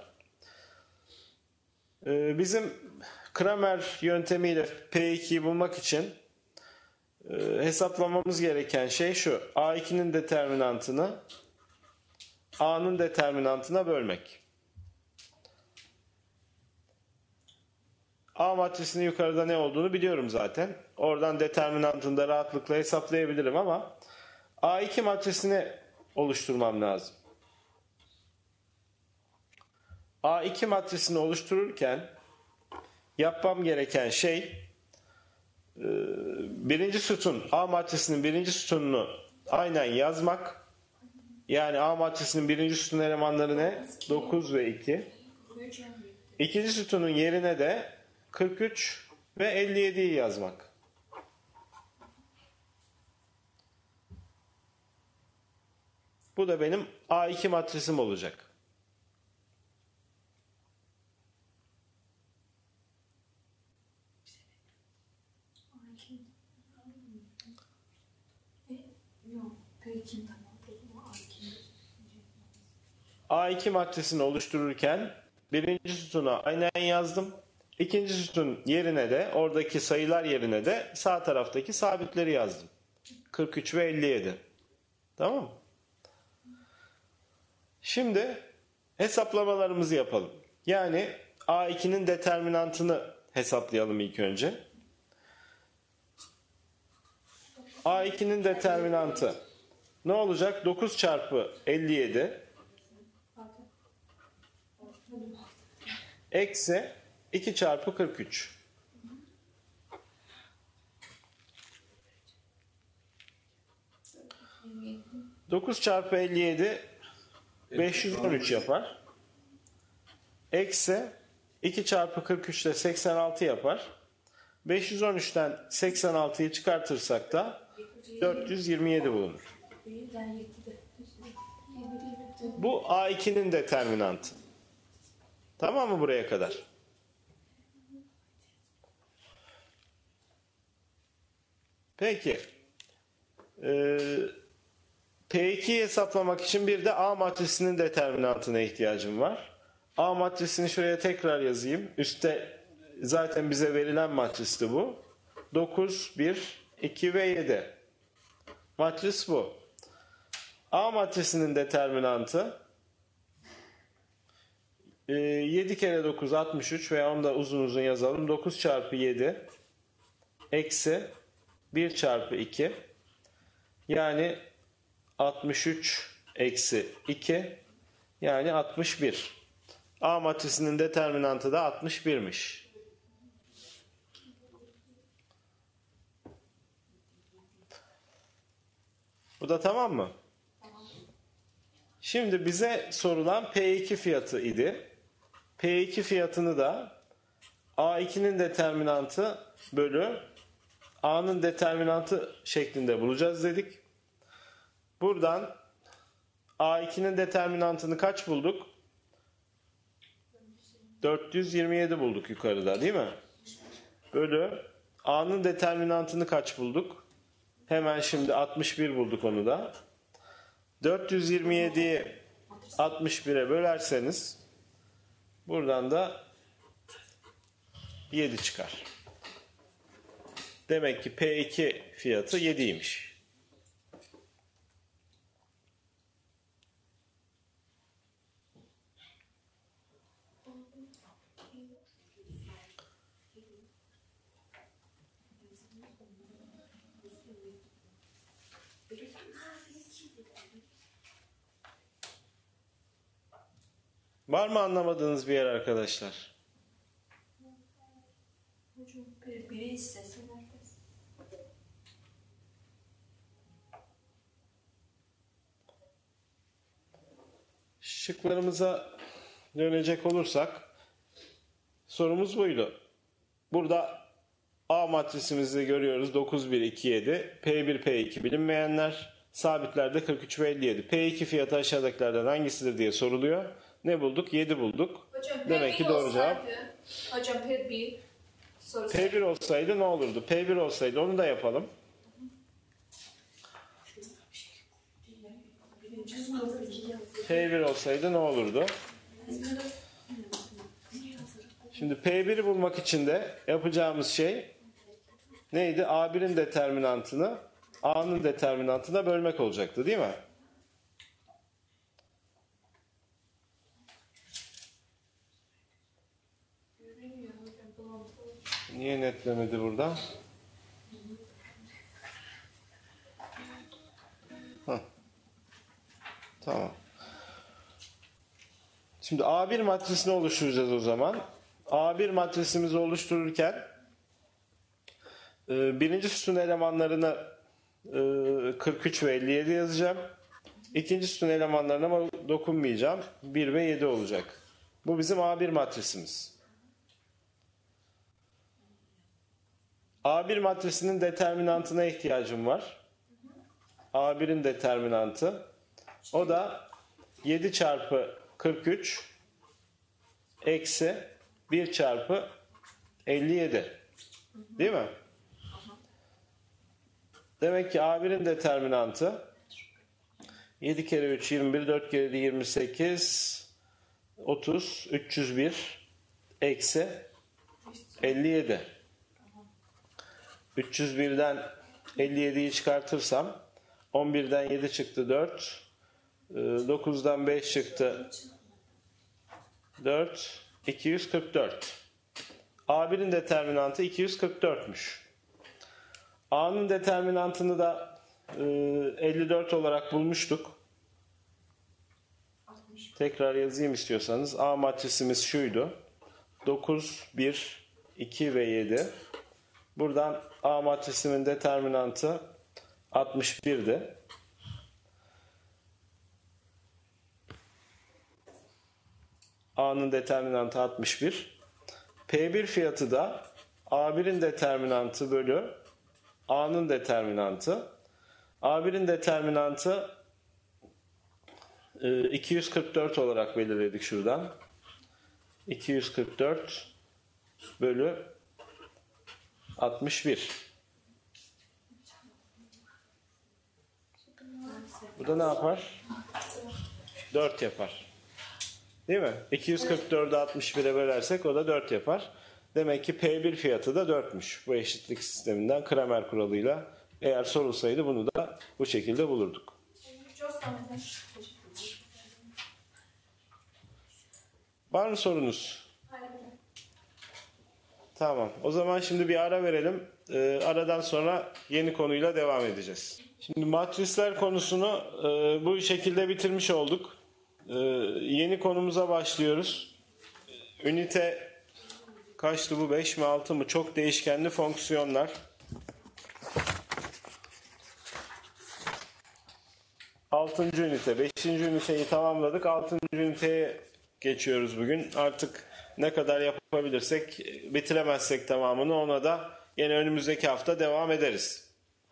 E, bizim Kramer yöntemiyle P iki'yi bulmak için e, hesaplamamız gereken şey şu. A iki'nin determinantını A'nın determinantına bölmek. A matrisinin yukarıda ne olduğunu biliyorum zaten. Oradan determinantını da rahatlıkla hesaplayabilirim ama A iki matrisini oluşturmam lazım. A iki matrisini oluştururken yapmam gereken şey birinci sütun A matrisinin birinci sütununu aynen yazmak. Yani A matrisinin birinci sütun elemanları ne? dokuz ve iki. İkinci sütunun yerine de kırk üç ve elli yedi'yi yazmak. Bu da benim A iki matrisim olacak. A iki matrisini oluştururken birinci sütuna aynen yazdım. İkinci sütun yerine de oradaki sayılar yerine de sağ taraftaki sabitleri yazdım. kırk üç ve elli yedi. Tamam mı? Şimdi hesaplamalarımızı yapalım. Yani A iki'nin determinantını hesaplayalım ilk önce. A iki'nin determinantı ne olacak? dokuz çarpı elli yedi eksi iki çarpı kırk üç. dokuz çarpı elli yedi beş yüz on üç yapar. Eksi iki çarpı kırk üç de seksen altı yapar. beş yüz on üç'ten seksen altı'yı çıkartırsak da dört yüz yirmi yedi bulunur. Bu A iki'nin determinantı. Tamam mı buraya kadar? Peki. Ee, P iki'yi hesaplamak için bir de A matrisinin determinantına ihtiyacım var. A matrisini şuraya tekrar yazayım. Üstte zaten bize verilen matristi bu. dokuz, bir, iki ve yedi. Matris bu. A matrisinin determinantı yedi kere dokuz altmış üç veya onu da uzun uzun yazalım. dokuz çarpı yedi eksi bir çarpı iki yani altmış üç eksi iki yani altmış bir. A matrisinin determinantı da altmış bir'miş. Bu da tamam mı? Şimdi bize sorulan P iki fiyatı idi. P iki fiyatını da A iki'nin determinantı bölü A'nın determinantı şeklinde bulacağız dedik. Buradan A iki'nin determinantını kaç bulduk? dört yüz yirmi yedi bulduk yukarıda değil mi? Bölü A'nın determinantını kaç bulduk? Hemen şimdi altmış bir bulduk onu da. dört yüz yirmi yediyi altmış bire bölerseniz buradan da yedi çıkar. Demek ki P iki fiyatı yediymiş. Var mı anlamadığınız bir yer arkadaşlar? Hocam bir, biri istesin herkes. Şıklarımıza dönecek olursak sorumuz buydu. Burada A matrisimizi görüyoruz. dokuz, bir, iki, yedi. P bir, P iki bilinmeyenler. Sabitlerde kırk üç ve elli yedi. P iki fiyatı aşağıdakilerden hangisidir diye soruluyor. Ne bulduk? yedi bulduk. Hocam Demek P ki bir doğru olsaydı, cevap. Hocam P bir sorusu. P bir olsaydı ne olurdu? P bir olsaydı onu da yapalım. P bir olsaydı ne olurdu? Şimdi P bir'i bulmak için de yapacağımız şey neydi? A bir'in determinantını A'nın determinantına bölmek olacaktı, değil mi? Niye netlemedi burada? Heh. Tamam. Şimdi A bir matrisini oluşturacağız o zaman. A bir matrisimizi oluştururken e, birinci sütun elemanlarını e, kırk üç ve elli yedi yazacağım. İkinci sütun elemanlarına ama dokunmayacağım. bir ve yedi olacak. Bu bizim A bir matrisimiz. A bir matrisinin determinantına ihtiyacım var. A bir'in determinantı. O da yedi çarpı kırk üç eksi bir çarpı elli yedi. Değil mi? Demek ki A bir'in determinantı yedi kere üç yirmi bir, dört kere de yirmi sekiz, otuz, üç yüz bir eksi elli yedi. üç yüz birden elli yediyi çıkartırsam on birden yedi çıktı dört, dokuzdan beş çıktı dört, iki yüz kırk dört. A bir'in determinantı iki yüz kırk dört'müş. A'nın determinantını da e, elli dört olarak bulmuştuk. Tekrar yazayım istiyorsanız. A matrisimiz şuydu. dokuz, bir, iki ve yedi. Buradan A matrisimin determinantı altmış bir'di. A'nın determinantı altmış bir. P bir fiyatı da A bir'in determinantı bölü A'nın determinantı. A bir'in determinantı iki yüz kırk dört olarak belirledik şuradan. iki yüz kırk dört bölü altmış bir. Bu da ne yapar? dört yapar. Değil mi? iki yüz kırk dört'ü altmış bir'e bölersek o da dört yapar. Demek ki P bir fiyatı da dört'müş. Bu eşitlik sisteminden Kramer kuralıyla eğer sorulsaydı bunu da bu şekilde bulurduk. Var mı sorunuz? Tamam. O zaman şimdi bir ara verelim. Ee, aradan sonra yeni konuyla devam edeceğiz. Şimdi matrisler konusunu e, bu şekilde bitirmiş olduk. Ee, yeni konumuza başlıyoruz. Ünite kaçtı bu? beş mi altı mı? Çok değişkenli fonksiyonlar. altıncı ünite. beşinci üniteyi tamamladık. altıncı üniteye geçiyoruz bugün. Artık ne kadar yapabilirsek, bitiremezsek tamamını ona da yine önümüzdeki hafta devam ederiz.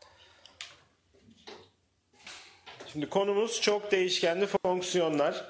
Şimdi konumuz çok değişkenli fonksiyonlar.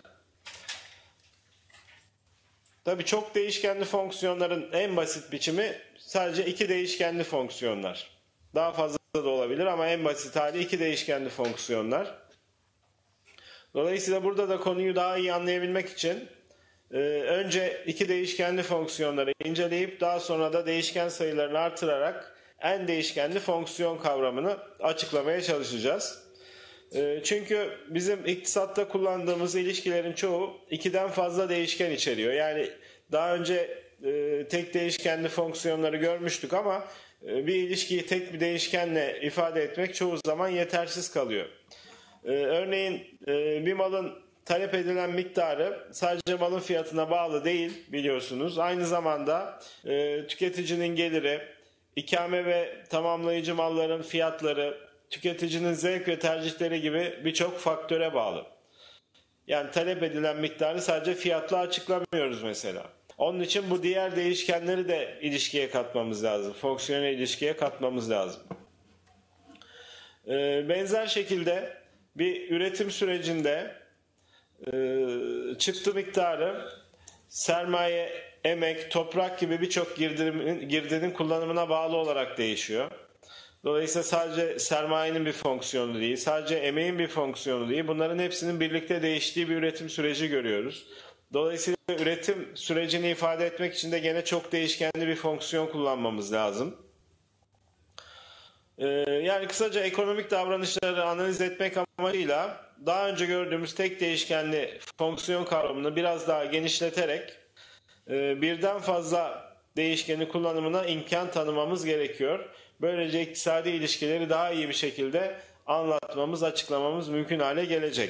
Tabii çok değişkenli fonksiyonların en basit biçimi sadece iki değişkenli fonksiyonlar. Daha fazla da olabilir ama en basit hali iki değişkenli fonksiyonlar. Dolayısıyla burada da konuyu daha iyi anlayabilmek için e, önce iki değişkenli fonksiyonları inceleyip daha sonra da değişken sayılarını artırarak en değişkenli fonksiyon kavramını açıklamaya çalışacağız. E, çünkü bizim iktisatta kullandığımız ilişkilerin çoğu ikiden fazla değişken içeriyor. Yani daha önce e, tek değişkenli fonksiyonları görmüştük ama e, bir ilişkiyi tek bir değişkenle ifade etmek çoğu zaman yetersiz kalıyor. Ee, örneğin e, bir malın talep edilen miktarı sadece malın fiyatına bağlı değil biliyorsunuz. Aynı zamanda e, tüketicinin geliri, ikame ve tamamlayıcı malların fiyatları, tüketicinin zevk ve tercihleri gibi birçok faktöre bağlı. Yani talep edilen miktarı sadece fiyatla açıklamıyoruz mesela. Onun için bu diğer değişkenleri de ilişkiye katmamız lazım. Fonksiyonel ilişkiye katmamız lazım. Ee, benzer şekilde bir üretim sürecinde e, çıktı miktarı sermaye, emek, toprak gibi birçok girdinin, girdinin kullanımına bağlı olarak değişiyor. Dolayısıyla sadece sermayenin bir fonksiyonu değil, sadece emeğin bir fonksiyonu değil, bunların hepsinin birlikte değiştiği bir üretim süreci görüyoruz. Dolayısıyla üretim sürecini ifade etmek için de gene çok değişkenli bir fonksiyon kullanmamız lazım. Yani kısaca ekonomik davranışları analiz etmek amacıyla daha önce gördüğümüz tek değişkenli fonksiyon kavramını biraz daha genişleterek birden fazla değişkeni kullanımına imkan tanımamız gerekiyor. Böylece iktisadi ilişkileri daha iyi bir şekilde anlatmamız, açıklamamız mümkün hale gelecek.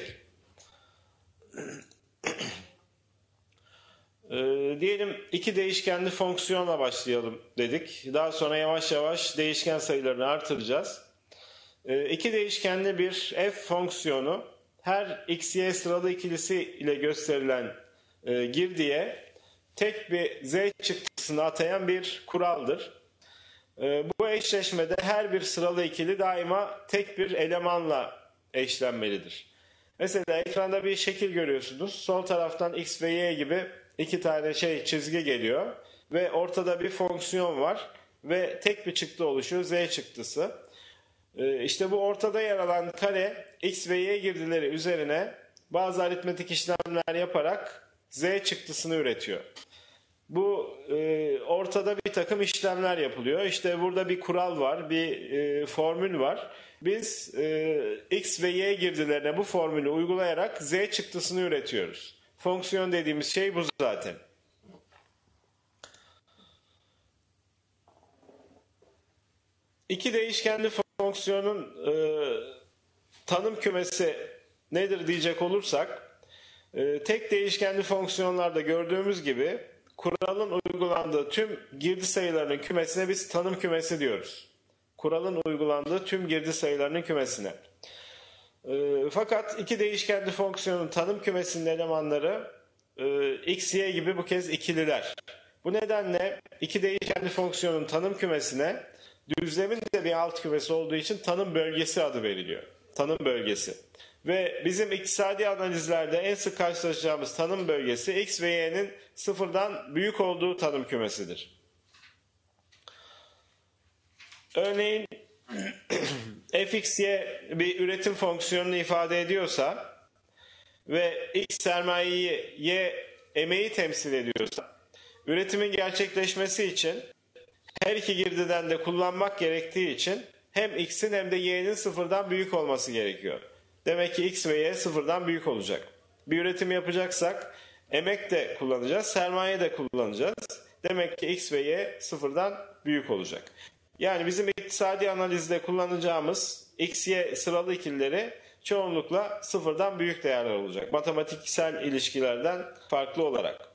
Ee, diyelim iki değişkenli fonksiyonla başlayalım dedik. Daha sonra yavaş yavaş değişken sayılarını artıracağız. Ee, iki değişkenli bir f fonksiyonu her x, y sıralı ikilisi ile gösterilen e, girdiye tek bir z çıktısını atayan bir kuraldır. E, bu eşleşmede her bir sıralı ikili daima tek bir elemanla eşlenmelidir. Mesela ekranda bir şekil görüyorsunuz. Sol taraftan x ve y gibi iki tane şey çizgi geliyor ve ortada bir fonksiyon var ve tek bir çıktı oluşuyor, z çıktısı. Ee, işte bu ortada yer alan kare x ve y girdileri üzerine bazı aritmetik işlemler yaparak z çıktısını üretiyor. Bu e, ortada bir takım işlemler yapılıyor. İşte burada bir kural var, bir e, formül var. Biz e, x ve y girdilerine bu formülü uygulayarak z çıktısını üretiyoruz. Fonksiyon dediğimiz şey bu zaten. İki değişkenli fonksiyonun e, tanım kümesi nedir diyecek olursak, e, tek değişkenli fonksiyonlarda gördüğümüz gibi kuralın uygulandığı tüm girdi sayılarının kümesine biz tanım kümesi diyoruz. Kuralın uygulandığı tüm girdi sayılarının kümesine. E, fakat iki değişkenli fonksiyonun tanım kümesinin elemanları e, x, y gibi bu kez ikililer. Bu nedenle iki değişkenli fonksiyonun tanım kümesine düzlemin de bir alt kümesi olduğu için tanım bölgesi adı veriliyor. Tanım bölgesi. Ve bizim iktisadi analizlerde en sık karşılaşacağımız tanım bölgesi x ve y'nin sıfırdan büyük olduğu tanım kümesidir. Örneğin fxy bir üretim fonksiyonunu ifade ediyorsa ve x sermayeyi, y emeği temsil ediyorsa, üretimin gerçekleşmesi için her iki girdiden de kullanmak gerektiği için hem x'in hem de y'nin sıfırdan büyük olması gerekiyor. Demek ki x ve y sıfırdan büyük olacak. Bir üretim yapacaksak emek de kullanacağız, sermaye de kullanacağız. Demek ki x ve y sıfırdan büyük olacak. Yani bizim iktisadi analizde kullanacağımız x, y sıralı ikilileri çoğunlukla sıfırdan büyük değerler olacak. Matematiksel ilişkilerden farklı olarak.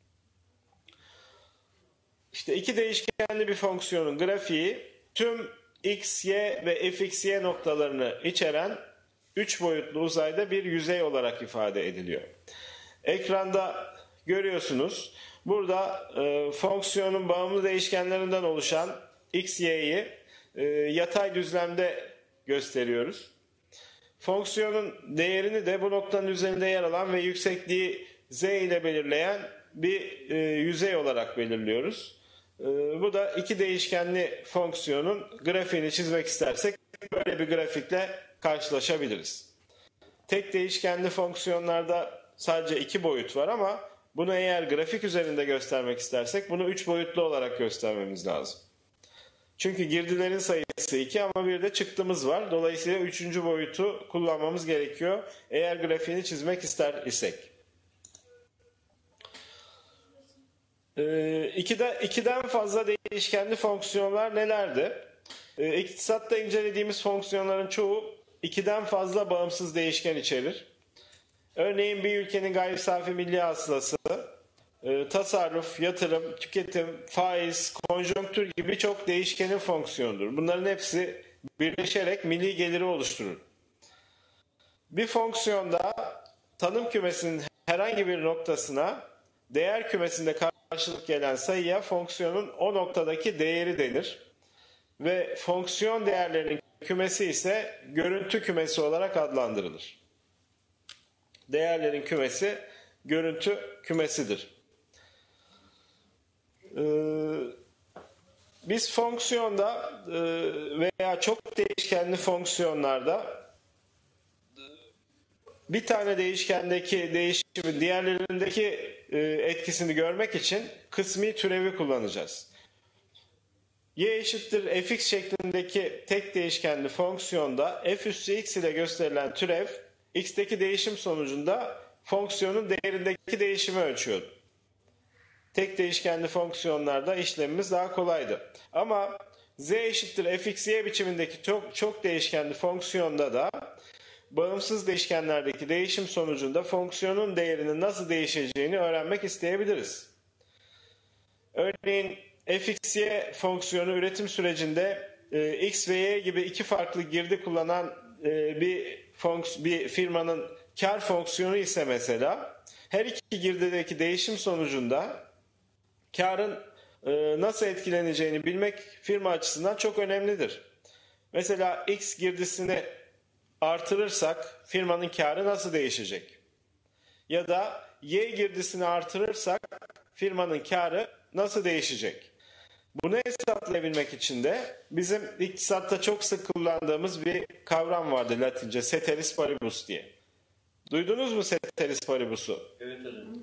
İşte iki değişkenli bir fonksiyonun grafiği tüm x, y ve fxy noktalarını içeren üç boyutlu uzayda bir yüzey olarak ifade ediliyor. Ekranda görüyorsunuz. Burada e, fonksiyonun bağımlı değişkenlerinden oluşan x, y'yi e, yatay düzlemde gösteriyoruz. Fonksiyonun değerini de bu noktanın üzerinde yer alan ve yüksekliği z ile belirleyen bir e, yüzey olarak belirliyoruz. E, bu da iki değişkenli fonksiyonun grafiğini çizmek istersek böyle bir grafikle karşılaşabiliriz. Tek değişkenli fonksiyonlarda sadece iki boyut var ama bunu eğer grafik üzerinde göstermek istersek bunu üç boyutlu olarak göstermemiz lazım. Çünkü girdilerin sayısı iki ama bir de çıktımız var. Dolayısıyla üçüncü boyutu kullanmamız gerekiyor eğer grafiğini çizmek ister isek. Ee, ikide, ikiden fazla değişkenli fonksiyonlar nelerdi? Ee, iktisatta incelediğimiz fonksiyonların çoğu ikiden fazla bağımsız değişken içerir. Örneğin bir ülkenin gayri safi milli hasılası, e, tasarruf, yatırım, tüketim, faiz, konjonktür gibi çok değişkenin fonksiyonudur. Bunların hepsi birleşerek milli geliri oluşturur. Bir fonksiyonda tanım kümesinin herhangi bir noktasına değer kümesinde karşılık gelen sayıya fonksiyonun o noktadaki değeri denir. Ve fonksiyon değerlerinin kümesi ise görüntü kümesi olarak adlandırılır. Değerlerin kümesi görüntü kümesidir. Ee, biz fonksiyonda e, veya çok değişkenli fonksiyonlarda bir tane değişkendeki değişimin diğerlerindeki e, etkisini görmek için kısmi türevi kullanacağız. Y eşittir fx şeklindeki tek değişkenli fonksiyonda f üssü x ile gösterilen türev x'teki değişim sonucunda fonksiyonun değerindeki değişimi ölçüyordu. Tek değişkenli fonksiyonlarda işlemimiz daha kolaydı. Ama z eşittir fxy biçimindeki çok, çok değişkenli fonksiyonda da bağımsız değişkenlerdeki değişim sonucunda fonksiyonun değerinin nasıl değişeceğini öğrenmek isteyebiliriz. Örneğin fxy fonksiyonu üretim sürecinde e, x ve y gibi iki farklı girdi kullanan e, bir, fonks bir firmanın kar fonksiyonu ise mesela her iki girdideki değişim sonucunda karın e, nasıl etkileneceğini bilmek firma açısından çok önemlidir. Mesela x girdisini artırırsak firmanın karı nasıl değişecek? Ya da y girdisini artırırsak firmanın karı nasıl değişecek? Bunu hesaplayabilmek için de bizim iktisatta çok sık kullandığımız bir kavram vardı Latince, ceteris paribus diye. Duydunuz mu ceteris paribus'u? Evet hocam.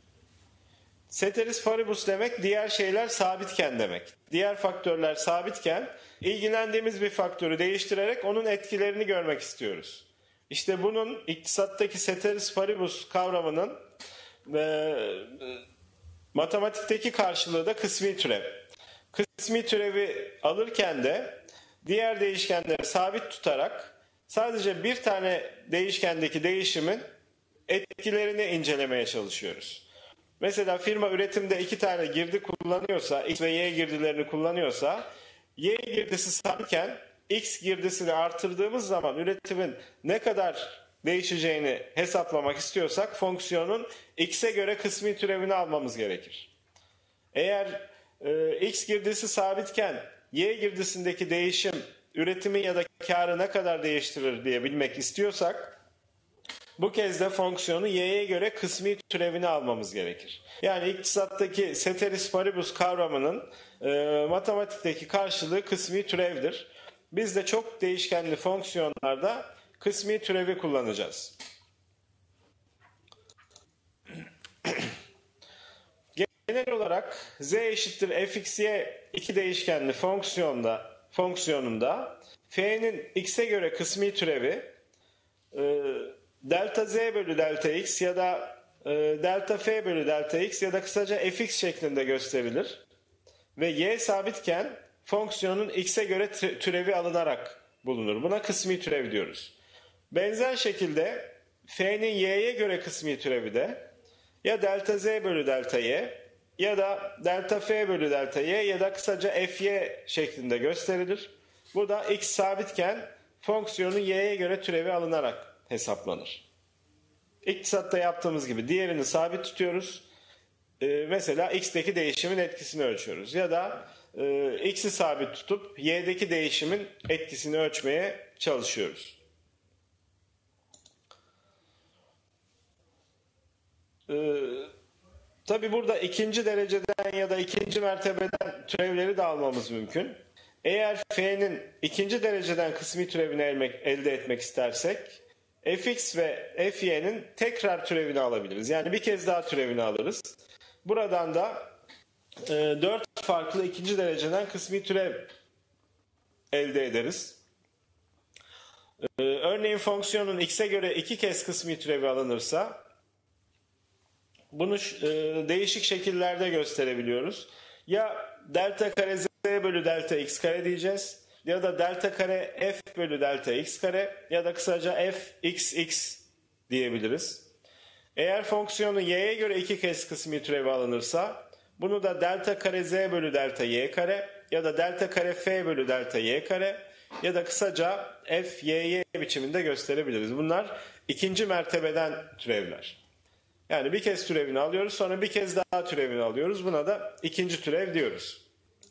Ceteris paribus demek diğer şeyler sabitken demek. Diğer faktörler sabitken ilgilendiğimiz bir faktörü değiştirerek onun etkilerini görmek istiyoruz. İşte bunun iktisattaki ceteris paribus kavramının e, matematikteki karşılığı da kısmi türev. Kısmi türevi alırken de diğer değişkenleri sabit tutarak sadece bir tane değişkendeki değişimin etkilerini incelemeye çalışıyoruz. Mesela firma üretimde iki tane girdi kullanıyorsa, x ve y girdilerini kullanıyorsa, y girdisi sabitken x girdisini artırdığımız zaman üretimin ne kadar değişeceğini hesaplamak istiyorsak fonksiyonun x'e göre kısmi türevini almamız gerekir. Eğer e, x girdisi sabitken y girdisindeki değişim üretimi ya da karı ne kadar değiştirir diye bilmek istiyorsak bu kez de fonksiyonu y'ye göre kısmi türevini almamız gerekir. Yani iktisattaki ceteris paribus kavramının e, matematikteki karşılığı kısmi türevdir. Biz de çok değişkenli fonksiyonlarda kısmi türevi kullanacağız. Genel olarak z eşittir fxy iki değişkenli fonksiyonda fonksiyonunda f'nin x'e göre kısmi türevi e, delta z bölü delta x ya da e, delta f bölü delta x ya da kısaca fx şeklinde gösterilir. Ve y sabitken fonksiyonun x'e göre türevi alınarak bulunur. Buna kısmi türev diyoruz. Benzer şekilde f'nin y'ye göre kısmi türevi de ya delta z bölü delta y ya da delta f bölü delta y ya da kısaca fy şeklinde gösterilir. Bu da x sabitken fonksiyonun y'ye göre türevi alınarak hesaplanır. İktisatta yaptığımız gibi diğerini sabit tutuyoruz. Ee, mesela x'teki değişimin etkisini ölçüyoruz. Ya da e, x'i sabit tutup y'deki değişimin etkisini ölçmeye çalışıyoruz. Ee, tabi burada ikinci dereceden ya da ikinci mertebeden türevleri de almamız mümkün. Eğer f'nin ikinci dereceden kısmi türevini elde etmek istersek fx ve fy'nin tekrar türevini alabiliriz. Yani bir kez daha türevini alırız. Buradan da e, dört farklı ikinci dereceden kısmi türev elde ederiz. E, örneğin fonksiyonun x'e göre iki kez kısmi türevi alınırsa bunu e, değişik şekillerde gösterebiliyoruz. Ya delta kare z bölü delta x kare diyeceğiz. Ya da delta kare f bölü delta x kare ya da kısaca f x x diyebiliriz. Eğer fonksiyonun y'ye göre iki kez kısmi türevi alınırsa bunu da delta kare z bölü delta y kare ya da delta kare f bölü delta y kare ya da kısaca f y biçiminde gösterebiliriz. Bunlar ikinci mertebeden türevler. Yani bir kez türevini alıyoruz, sonra bir kez daha türevini alıyoruz. Buna da ikinci türev diyoruz.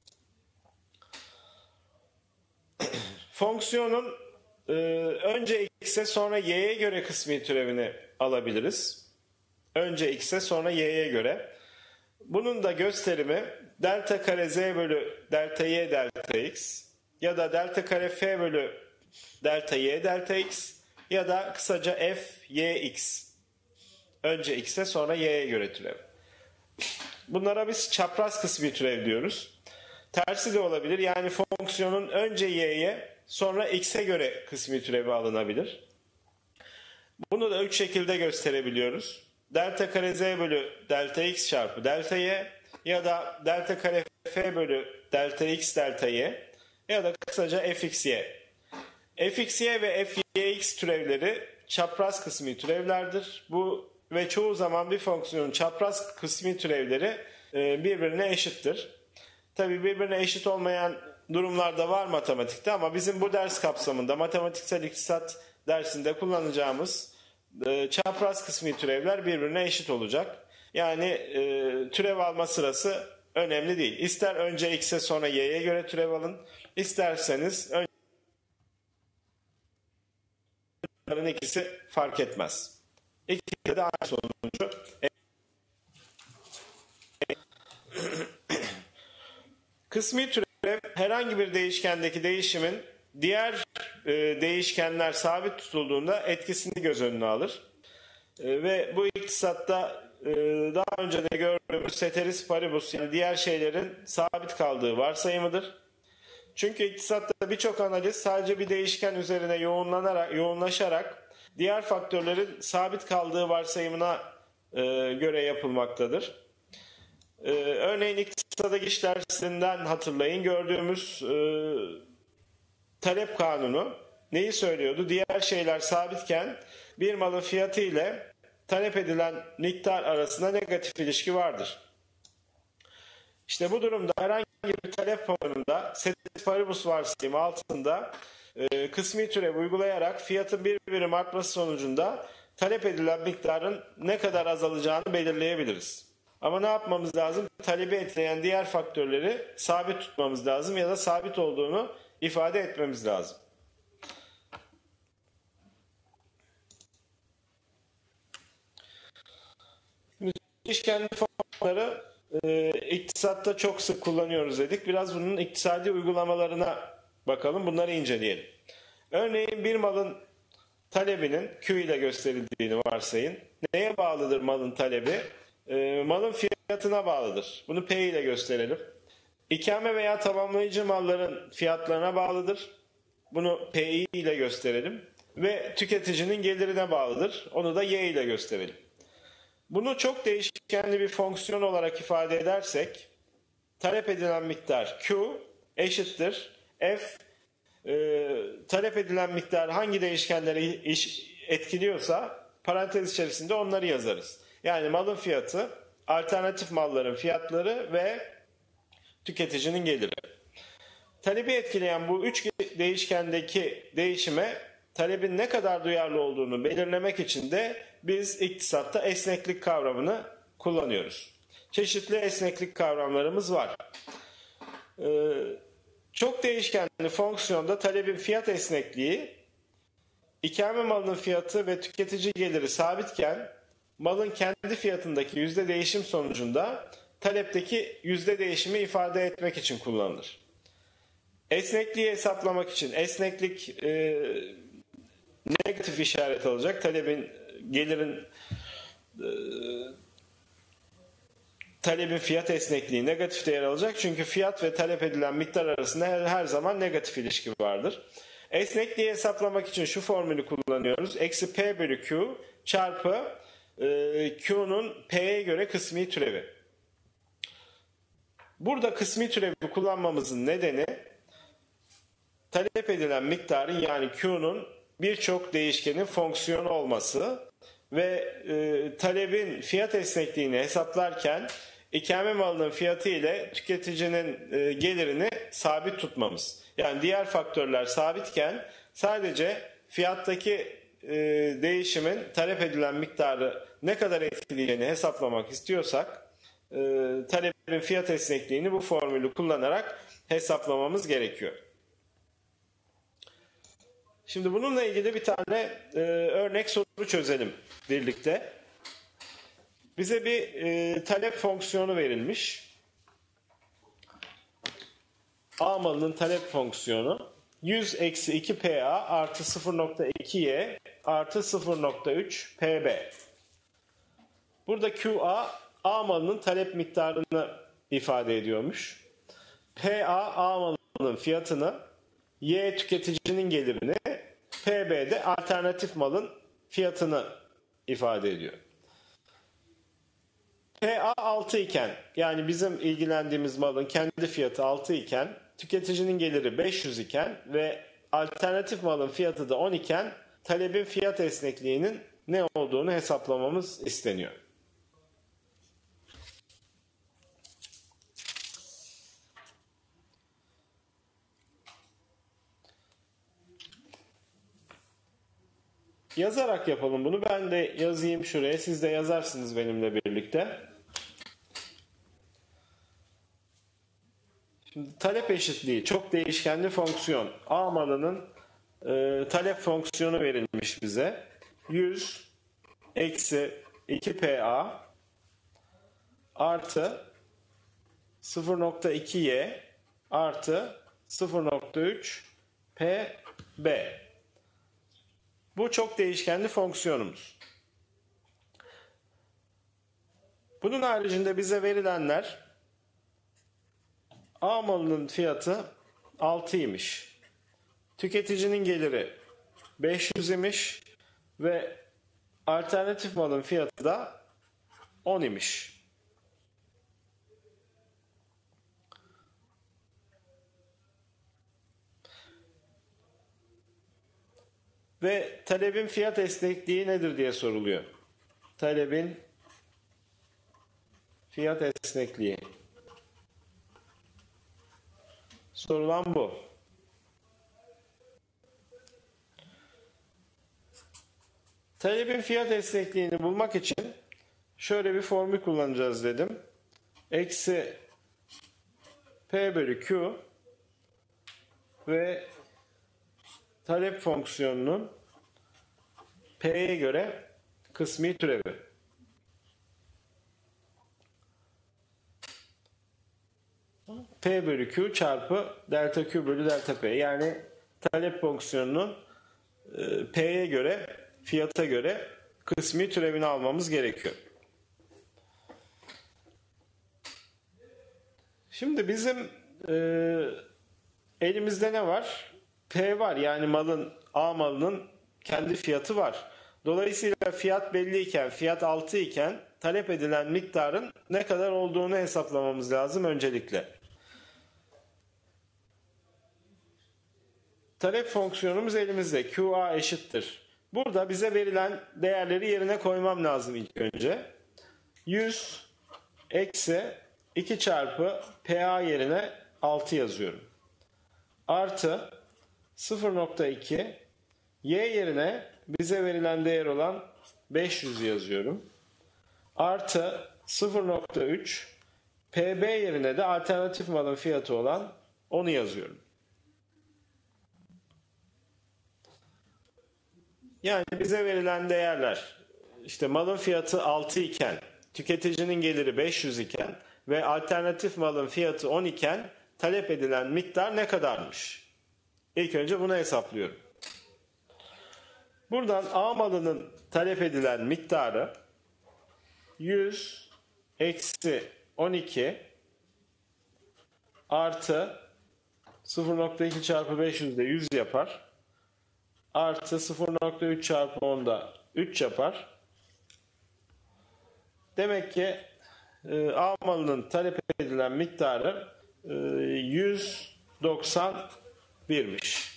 Fonksiyonun e, önce x'e sonra y'ye göre kısmi türevini alabiliriz. Önce x'e sonra y'ye göre. Bunun da gösterimi delta kare z bölü delta y delta x ya da delta kare f bölü delta y delta x ya da kısaca f y x. Önce x'e sonra y'ye göre türev. Bunlara biz çapraz kısmi türev diyoruz. Tersi de olabilir. Yani fonksiyonun önce y'ye sonra x'e göre kısmi türevi alınabilir. Bunu da üç şekilde gösterebiliyoruz. Delta kare z bölü delta x çarpı delta y ya da delta kare f bölü delta x delta y ya da kısaca fxy. Fxy ve fyx türevleri çapraz kısmi türevlerdir. Bu ve çoğu zaman bir fonksiyonun çapraz kısmi türevleri birbirine eşittir. Tabii birbirine eşit olmayan durumlar da var matematikte ama bizim bu ders kapsamında matematiksel iktisat dersinde kullanacağımız e, çapraz kısmi türevler birbirine eşit olacak. Yani e, türev alma sırası önemli değil. İster önce x'e sonra y'ye göre türev alın, isterseniz önce ikisi fark etmez. İkisi de aynı sonucu. Kısmi türev herhangi bir değişkendeki değişimin diğer e, değişkenler sabit tutulduğunda etkisini göz önüne alır. E, ve bu iktisatta e, daha önce de gördüğümüz ceteris paribus yani diğer şeylerin sabit kaldığı varsayımıdır. Çünkü iktisatta birçok analiz sadece bir değişken üzerine yoğunlanarak, yoğunlaşarak diğer faktörlerin sabit kaldığı varsayımına e, göre yapılmaktadır. Ee, örneğin iktisadaki iş dersinden hatırlayın gördüğümüz e, talep kanunu neyi söylüyordu? Diğer şeyler sabitken bir malın fiyatı ile talep edilen miktar arasında negatif ilişki vardır. İşte bu durumda herhangi bir talep alanında ceteris paribus varsayımı altında e, kısmi türev uygulayarak fiyatın bir birim artması sonucunda talep edilen miktarın ne kadar azalacağını belirleyebiliriz. Ama ne yapmamız lazım? Talebi etkileyen diğer faktörleri sabit tutmamız lazım ya da sabit olduğunu ifade etmemiz lazım. Değişkenli fonksiyonları e, iktisatta çok sık kullanıyoruz dedik. Biraz bunun iktisadi uygulamalarına bakalım. Bunları inceleyelim. Örneğin bir malın talebinin Q ile gösterildiğini varsayın. Neye bağlıdır malın talebi? E, malın fiyatına bağlıdır. Bunu P ile gösterelim. İkame veya tamamlayıcı malların fiyatlarına bağlıdır. Bunu P I ile gösterelim. Ve tüketicinin gelirine bağlıdır. Onu da Y ile gösterelim. Bunu çok değişkenli bir fonksiyon olarak ifade edersek talep edilen miktar Q eşittir F e, talep edilen miktar hangi değişkenleri etkiliyorsa parantez içerisinde onları yazarız. Yani malın fiyatı, alternatif malların fiyatları ve tüketicinin geliri. Talebi etkileyen bu üç değişkendeki değişime talebin ne kadar duyarlı olduğunu belirlemek için de biz iktisatta esneklik kavramını kullanıyoruz. Çeşitli esneklik kavramlarımız var. Ee, çok değişkenli fonksiyonda talebin fiyat esnekliği, ikame malının fiyatı ve tüketici geliri sabitken malın kendi fiyatındaki yüzde değişim sonucunda talepteki yüzde değişimi ifade etmek için kullanılır. Esnekliği hesaplamak için esneklik e, negatif işaret alacak. Talebin, gelirin e, talebin fiyat esnekliği negatif değer alacak. Çünkü fiyat ve talep edilen miktar arasında her, her zaman negatif ilişki vardır. Esnekliği hesaplamak için şu formülü kullanıyoruz. Eksi P bölü Q çarpı e, Q'nun P'ye göre kısmi türevi. Burada kısmi türevi kullanmamızın nedeni talep edilen miktarın yani Q'nun birçok değişkenin fonksiyonu olması ve e, talebin fiyat esnekliğini hesaplarken ikame malının fiyatı ile tüketicinin e, gelirini sabit tutmamız. Yani diğer faktörler sabitken sadece fiyattaki e, değişimin talep edilen miktarı ne kadar etkileyeceğini hesaplamak istiyorsak e, talebin fiyat esnekliğini bu formülü kullanarak hesaplamamız gerekiyor. Şimdi bununla ilgili bir tane e, örnek soru çözelim birlikte. Bize bir e, talep fonksiyonu verilmiş. A malının talep fonksiyonu yüz eksi iki P A artı sıfır nokta iki Y artı sıfır nokta üç P B. Burada Q A, A malının talep miktarını ifade ediyormuş. P A, A malının fiyatını, Y tüketicinin gelirini, P B de alternatif malın fiyatını ifade ediyor. P A altı iken, yani bizim ilgilendiğimiz malın kendi fiyatı altı iken, tüketicinin geliri beş yüz iken ve alternatif malın fiyatı da on iken talebin fiyat esnekliğinin ne olduğunu hesaplamamız isteniyor. Yazarak yapalım bunu. Ben de yazayım şuraya. Siz de yazarsınız benimle birlikte. Şimdi talep eşitliği çok değişkenli fonksiyon. A malının e, talep fonksiyonu verilmiş bize. yüz eksi iki P A artı sıfır nokta iki Y artı sıfır nokta üç P B. Bu çok değişkenli fonksiyonumuz. Bunun haricinde bize verilenler A malının fiyatı altı imiş. Tüketicinin geliri beş yüz imiş ve alternatif malın fiyatı da on imiş. Ve talebin fiyat esnekliği nedir diye soruluyor. Talebin fiyat esnekliği. Sorulan bu. Talebin fiyat esnekliğini bulmak için şöyle bir formül kullanacağız dedim. Eksi P bölü Q ve talep fonksiyonunun P'ye göre kısmi türevi. P bölü Q çarpı delta Q bölü delta P. Yani talep fonksiyonunun e, P'ye göre, fiyata göre kısmi türevini almamız gerekiyor. Şimdi bizim e, elimizde ne var? P var, yani malın, A malının kendi fiyatı var. Dolayısıyla fiyat belliyken, fiyat altı iken talep edilen miktarın ne kadar olduğunu hesaplamamız lazım öncelikle. Talep fonksiyonumuz elimizde. Q A eşittir. Burada bize verilen değerleri yerine koymam lazım ilk önce. yüz eksi iki çarpı P A yerine altı yazıyorum. Artı sıfır nokta iki Y yerine bize verilen değer olan beş yüz yazıyorum. Artı sıfır nokta üç P B yerine de alternatif malın fiyatı olan onu yazıyorum. Yani bize verilen değerler, işte malın fiyatı altı iken, tüketicinin geliri beş yüz iken ve alternatif malın fiyatı on iken talep edilen miktar ne kadarmış? İlk önce bunu hesaplıyorum. Buradan A malının talep edilen miktarı yüz eksi on iki artı sıfır nokta iki çarpı beş yüz de yüz yapar. Artı sıfır nokta üç çarpı on da üç yapar. Demek ki e, A malının talep edilen miktarı e, yüz doksan birmiş.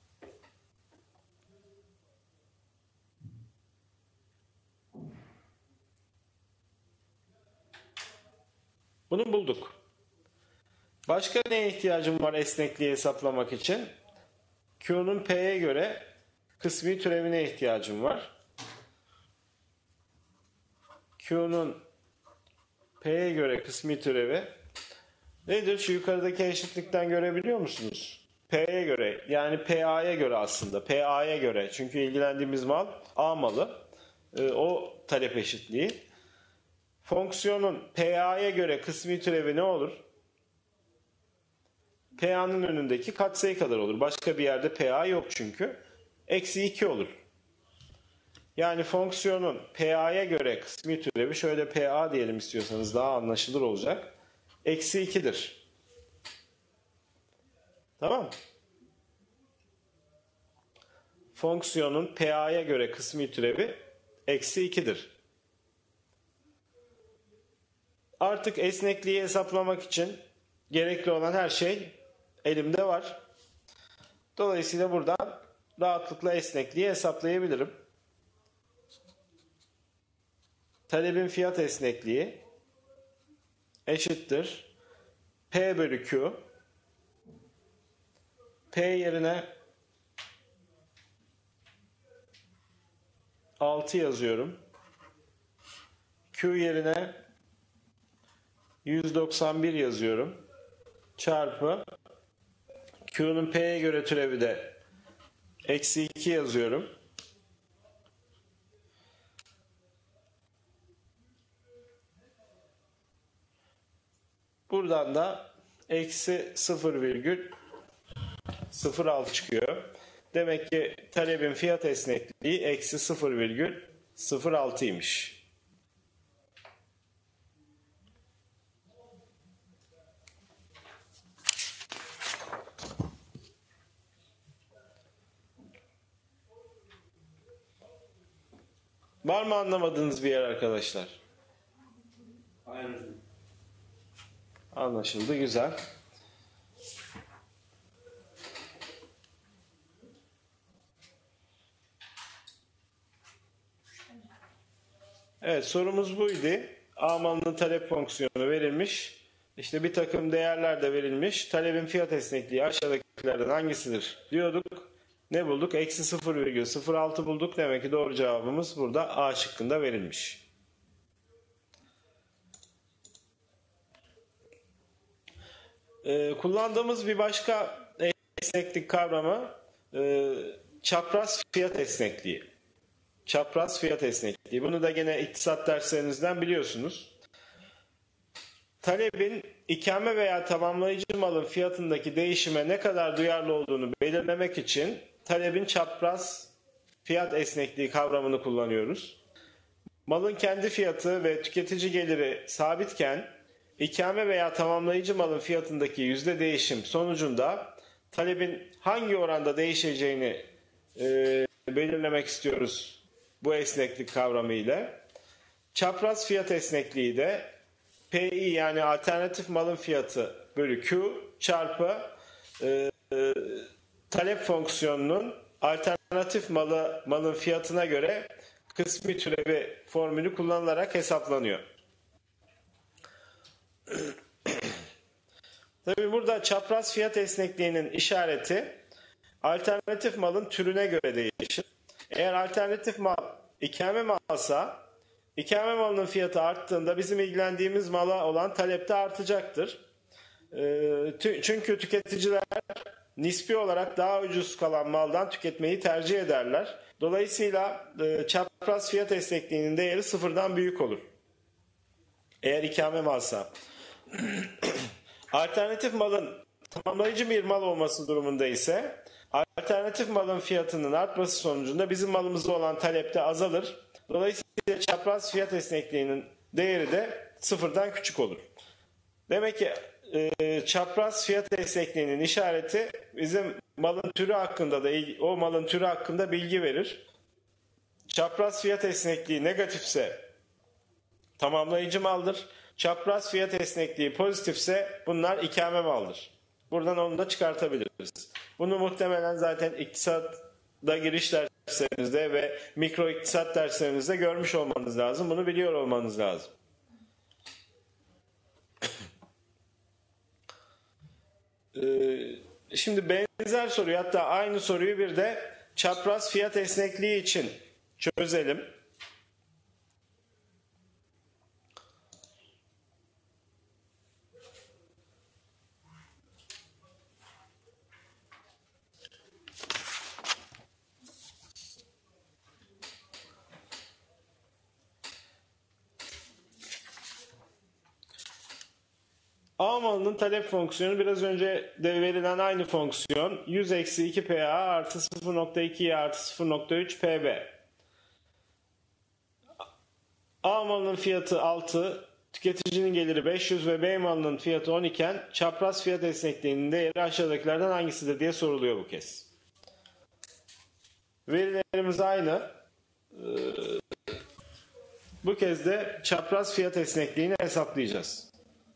Bunu bulduk. Başka neye ihtiyacım var esnekliği hesaplamak için? Q'nun P'ye göre kısmi türevine ihtiyacım var. Q'nun P'ye göre kısmi türevi nedir? Şu yukarıdaki eşitlikten görebiliyor musunuz? P'ye göre, yani P A'ya göre aslında. P A'ya göre. Çünkü ilgilendiğimiz mal A malı. Ee, o talep eşitliği. Fonksiyonun P A'ya göre kısmi türevi ne olur? P A'nın önündeki katsayı kadar olur. Başka bir yerde P A yok çünkü. Eksi iki olur. Yani fonksiyonun P A'ya göre kısmi türevi, şöyle P A diyelim istiyorsanız daha anlaşılır olacak. Eksi ikidir. Tamam mı? Fonksiyonun P A'ya göre kısmi türevi eksi ikidir. Artık esnekliği hesaplamak için gerekli olan her şey elimde var. Dolayısıyla buradan rahatlıkla esnekliği hesaplayabilirim. Talebin fiyat esnekliği eşittir P bölü Q. P yerine altı yazıyorum. Q yerine yüz doksan bir yazıyorum. Çarpı Q'nun P'ye göre türevi de eksi iki yazıyorum. Buradan da eksi sıfır virgül sıfır altı çıkıyor. Demek ki talebin fiyat esnekliği eksi sıfır virgül sıfır altıymış. Var mı anlamadığınız bir yer arkadaşlar? Hayır. Anlaşıldı, güzel. Evet, sorumuz buydu. A malının talep fonksiyonu verilmiş. İşte bir takım değerler de verilmiş. Talebin fiyat esnekliği aşağıdakilerden hangisidir diyorduk. Ne bulduk? Eksi sıfır virgül sıfır altı bulduk. Demek ki doğru cevabımız burada A şıkkında verilmiş. Ee, kullandığımız bir başka esneklik kavramı e, çapraz fiyat esnekliği. Çapraz fiyat esnekliği. Bunu da gene iktisat derslerinizden biliyorsunuz. Talebin ikame veya tamamlayıcı malın fiyatındaki değişime ne kadar duyarlı olduğunu belirlemek için talebin çapraz fiyat esnekliği kavramını kullanıyoruz. Malın kendi fiyatı ve tüketici geliri sabitken ikame veya tamamlayıcı malın fiyatındaki yüzde değişim sonucunda talebin hangi oranda değişeceğini e, belirlemek istiyoruz bu esneklik kavramı ile. Çapraz fiyat esnekliği de P I, yani alternatif malın fiyatı bölü Q çarpı e, e, talep fonksiyonunun alternatif malı, malın fiyatına göre kısmi türevi formülü kullanılarak hesaplanıyor. Tabii burada çapraz fiyat esnekliğinin işareti alternatif malın türüne göre değişir. Eğer alternatif mal ikame malsa, ikame malının fiyatı arttığında bizim ilgilendiğimiz mala olan talep de artacaktır. Çünkü tüketiciler nispi olarak daha ucuz kalan maldan tüketmeyi tercih ederler. Dolayısıyla çapraz fiyat esnekliğinin değeri sıfırdan büyük olur. Eğer ikame malsa. Alternatif malın Tamamlayıcı bir mal olması durumunda ise alternatif malın fiyatının artması sonucunda bizim malımızda olan talep de azalır. Dolayısıyla çapraz fiyat esnekliğinin değeri de sıfırdan küçük olur. Demek ki e, çapraz fiyat esnekliğinin işareti bizim malın türü hakkında da o malın türü hakkında bilgi verir. Çapraz fiyat esnekliği negatifse tamamlayıcı maldır. Çapraz fiyat esnekliği pozitifse bunlar ikame maldır. Buradan onu da çıkartabiliriz. Bunu muhtemelen zaten iktisatta giriş derslerinizde ve mikro iktisat derslerinizde görmüş olmanız lazım. Bunu biliyor olmanız lazım. Ee, şimdi benzer soruyu, hatta aynı soruyu bir de çapraz fiyat esnekliği için çözelim. A malının talep fonksiyonu biraz önce de verilen aynı fonksiyon. yüz eksi iki P A artı sıfır nokta iki Y artı sıfır nokta üç P B. A malının fiyatı altı, tüketicinin geliri beş yüz ve B malının fiyatı on iken çapraz fiyat esnekliğinin değeri aşağıdakilerden hangisidir diye soruluyor bu kez. Verilerimiz aynı. Ee, bu kez de çapraz fiyat esnekliğini hesaplayacağız.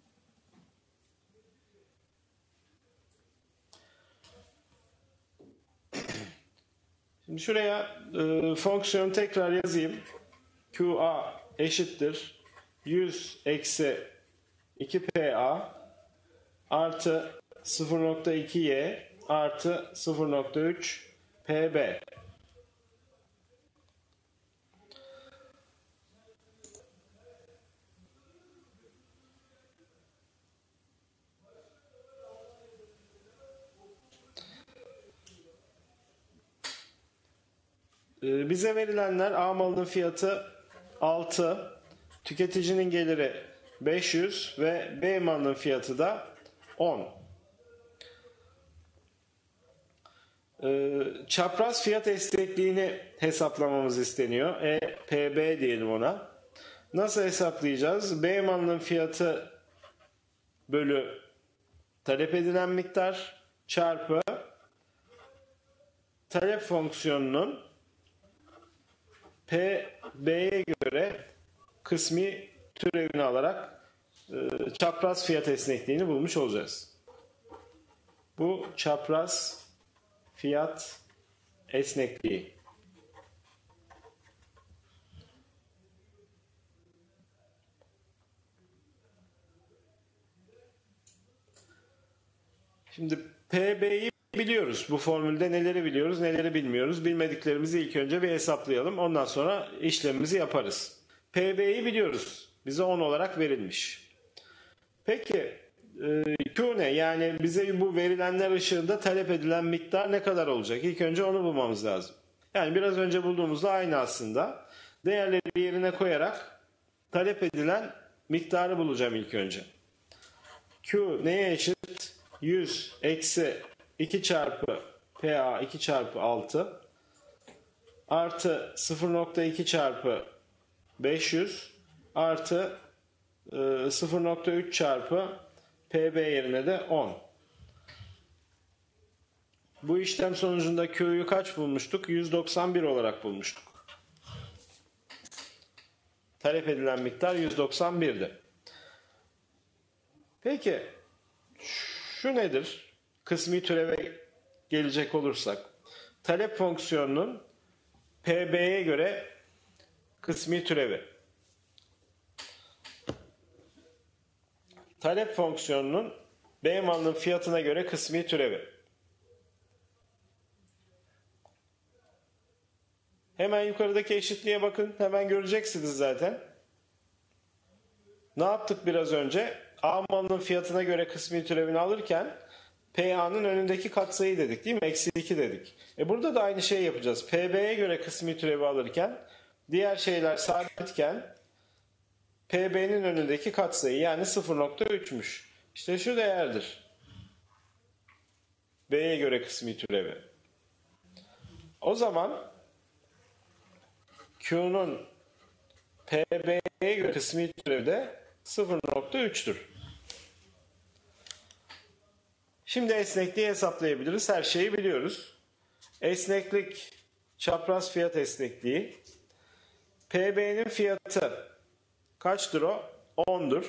Şimdi şuraya e, fonksiyonu tekrar yazayım. Q A eşittir yüz eksi iki P A artı sıfır nokta iki Y artı sıfır nokta üç P B. Bize verilenler A malının fiyatı altı, tüketicinin geliri beş yüz ve B malının fiyatı da on. Çapraz fiyat esnekliğini hesaplamamız isteniyor. E P B diyelim ona. Nasıl hesaplayacağız? B malının fiyatı bölü talep edilen miktar çarpı talep fonksiyonunun P B'ye göre kısmi türevini alarak e, çapraz fiyat esnekliğini bulmuş olacağız. Bu çapraz fiyat esnekliği. Şimdi P B'yi biliyoruz. Bu formülde neleri biliyoruz, neleri bilmiyoruz. Bilmediklerimizi ilk önce bir hesaplayalım. Ondan sonra işlemimizi yaparız. P B'yi biliyoruz. Bize on olarak verilmiş. Peki Q ne? Yani bize bu verilenler ışığında talep edilen miktar ne kadar olacak? İlk önce onu bulmamız lazım. Yani biraz önce bulduğumuzda aynı aslında. Değerleri yerine koyarak talep edilen miktarı bulacağım ilk önce. Q neye eşit? yüz eksi iki çarpı P A iki çarpı altı artı sıfır nokta iki çarpı beş yüz artı e, sıfır nokta üç çarpı P B yerine de on. Bu işlem sonucunda Q'yu kaç bulmuştuk? yüz doksan bir olarak bulmuştuk. Talep edilen miktar yüz doksan bir'di. Peki şu nedir? Kısmi türeve gelecek olursak. Talep fonksiyonunun P B'ye göre kısmi türevi. Talep fonksiyonunun B malının fiyatına göre kısmi türevi. Hemen yukarıdaki eşitliğe bakın. Hemen göreceksiniz zaten. Ne yaptık biraz önce? A malının fiyatına göre kısmi türevini alırken P A'nın önündeki katsayı dedik değil mi? Eksi iki dedik. E burada da aynı şeyi yapacağız. P B'ye göre kısmi türevi alırken diğer şeyler sabitken P B'nin önündeki katsayı yani sıfır nokta üç'müş. İşte şu değerdir. B'ye göre kısmi türevi. O zaman Q'nun P B'ye göre kısmi türevi de sıfır nokta üç'tür. Şimdi esnekliği hesaplayabiliriz. Her şeyi biliyoruz. Esneklik çapraz fiyat esnekliği. P B'nin fiyatı kaçtır o? on'dur.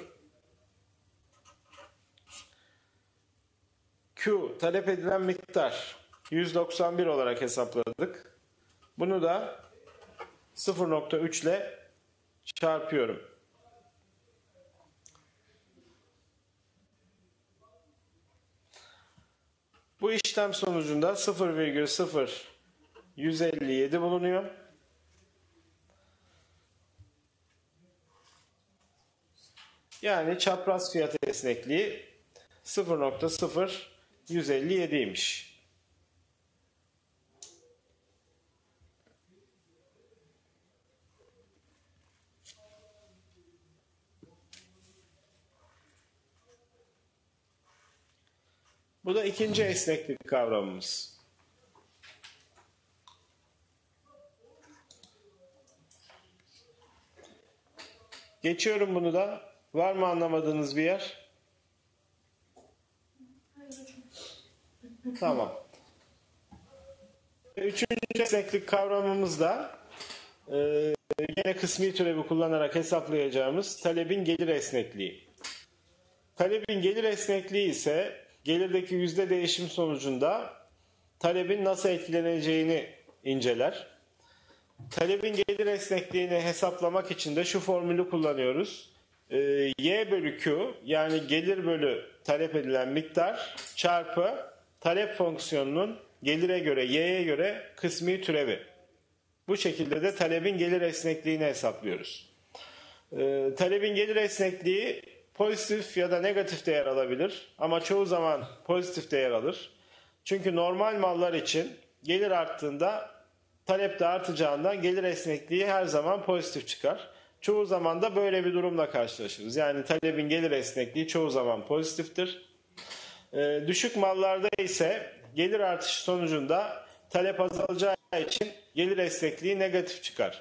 Q talep edilen miktar yüz doksan bir olarak hesapladık. Bunu da sıfır nokta üç ile çarpıyorum. Bu işlem sonucunda sıfır virgül sıfır yüz elli yedi bulunuyor. Yani çapraz fiyat esnekliği sıfır nokta sıfır yüz elli yedi'ymiş. Bu da ikinci esneklik kavramımız. Geçiyorum bunu da. Var mı anlamadığınız bir yer? Tamam. Üçüncü esneklik kavramımız da e, yine kısmi türevi kullanarak hesaplayacağımız talebin gelir esnekliği. Talebin gelir esnekliği ise gelirdeki yüzde değişim sonucunda talebin nasıl etkileneceğini inceler. Talebin gelir esnekliğini hesaplamak için de şu formülü kullanıyoruz. Ee, Y bölü Q yani gelir bölü talep edilen miktar çarpı talep fonksiyonunun gelire göre Y'ye göre kısmi türevi. Bu şekilde de talebin gelir esnekliğini hesaplıyoruz. Ee, talebin gelir esnekliği pozitif ya da negatif değer alabilir ama çoğu zaman pozitif değer alır. Çünkü normal mallar için gelir arttığında talep de artacağından gelir esnekliği her zaman pozitif çıkar. Çoğu zaman da böyle bir durumla karşılaşırız. Yani talebin gelir esnekliği çoğu zaman pozitiftir. Ee, düşük mallarda ise gelir artışı sonucunda talep azalacağı için gelir esnekliği negatif çıkar.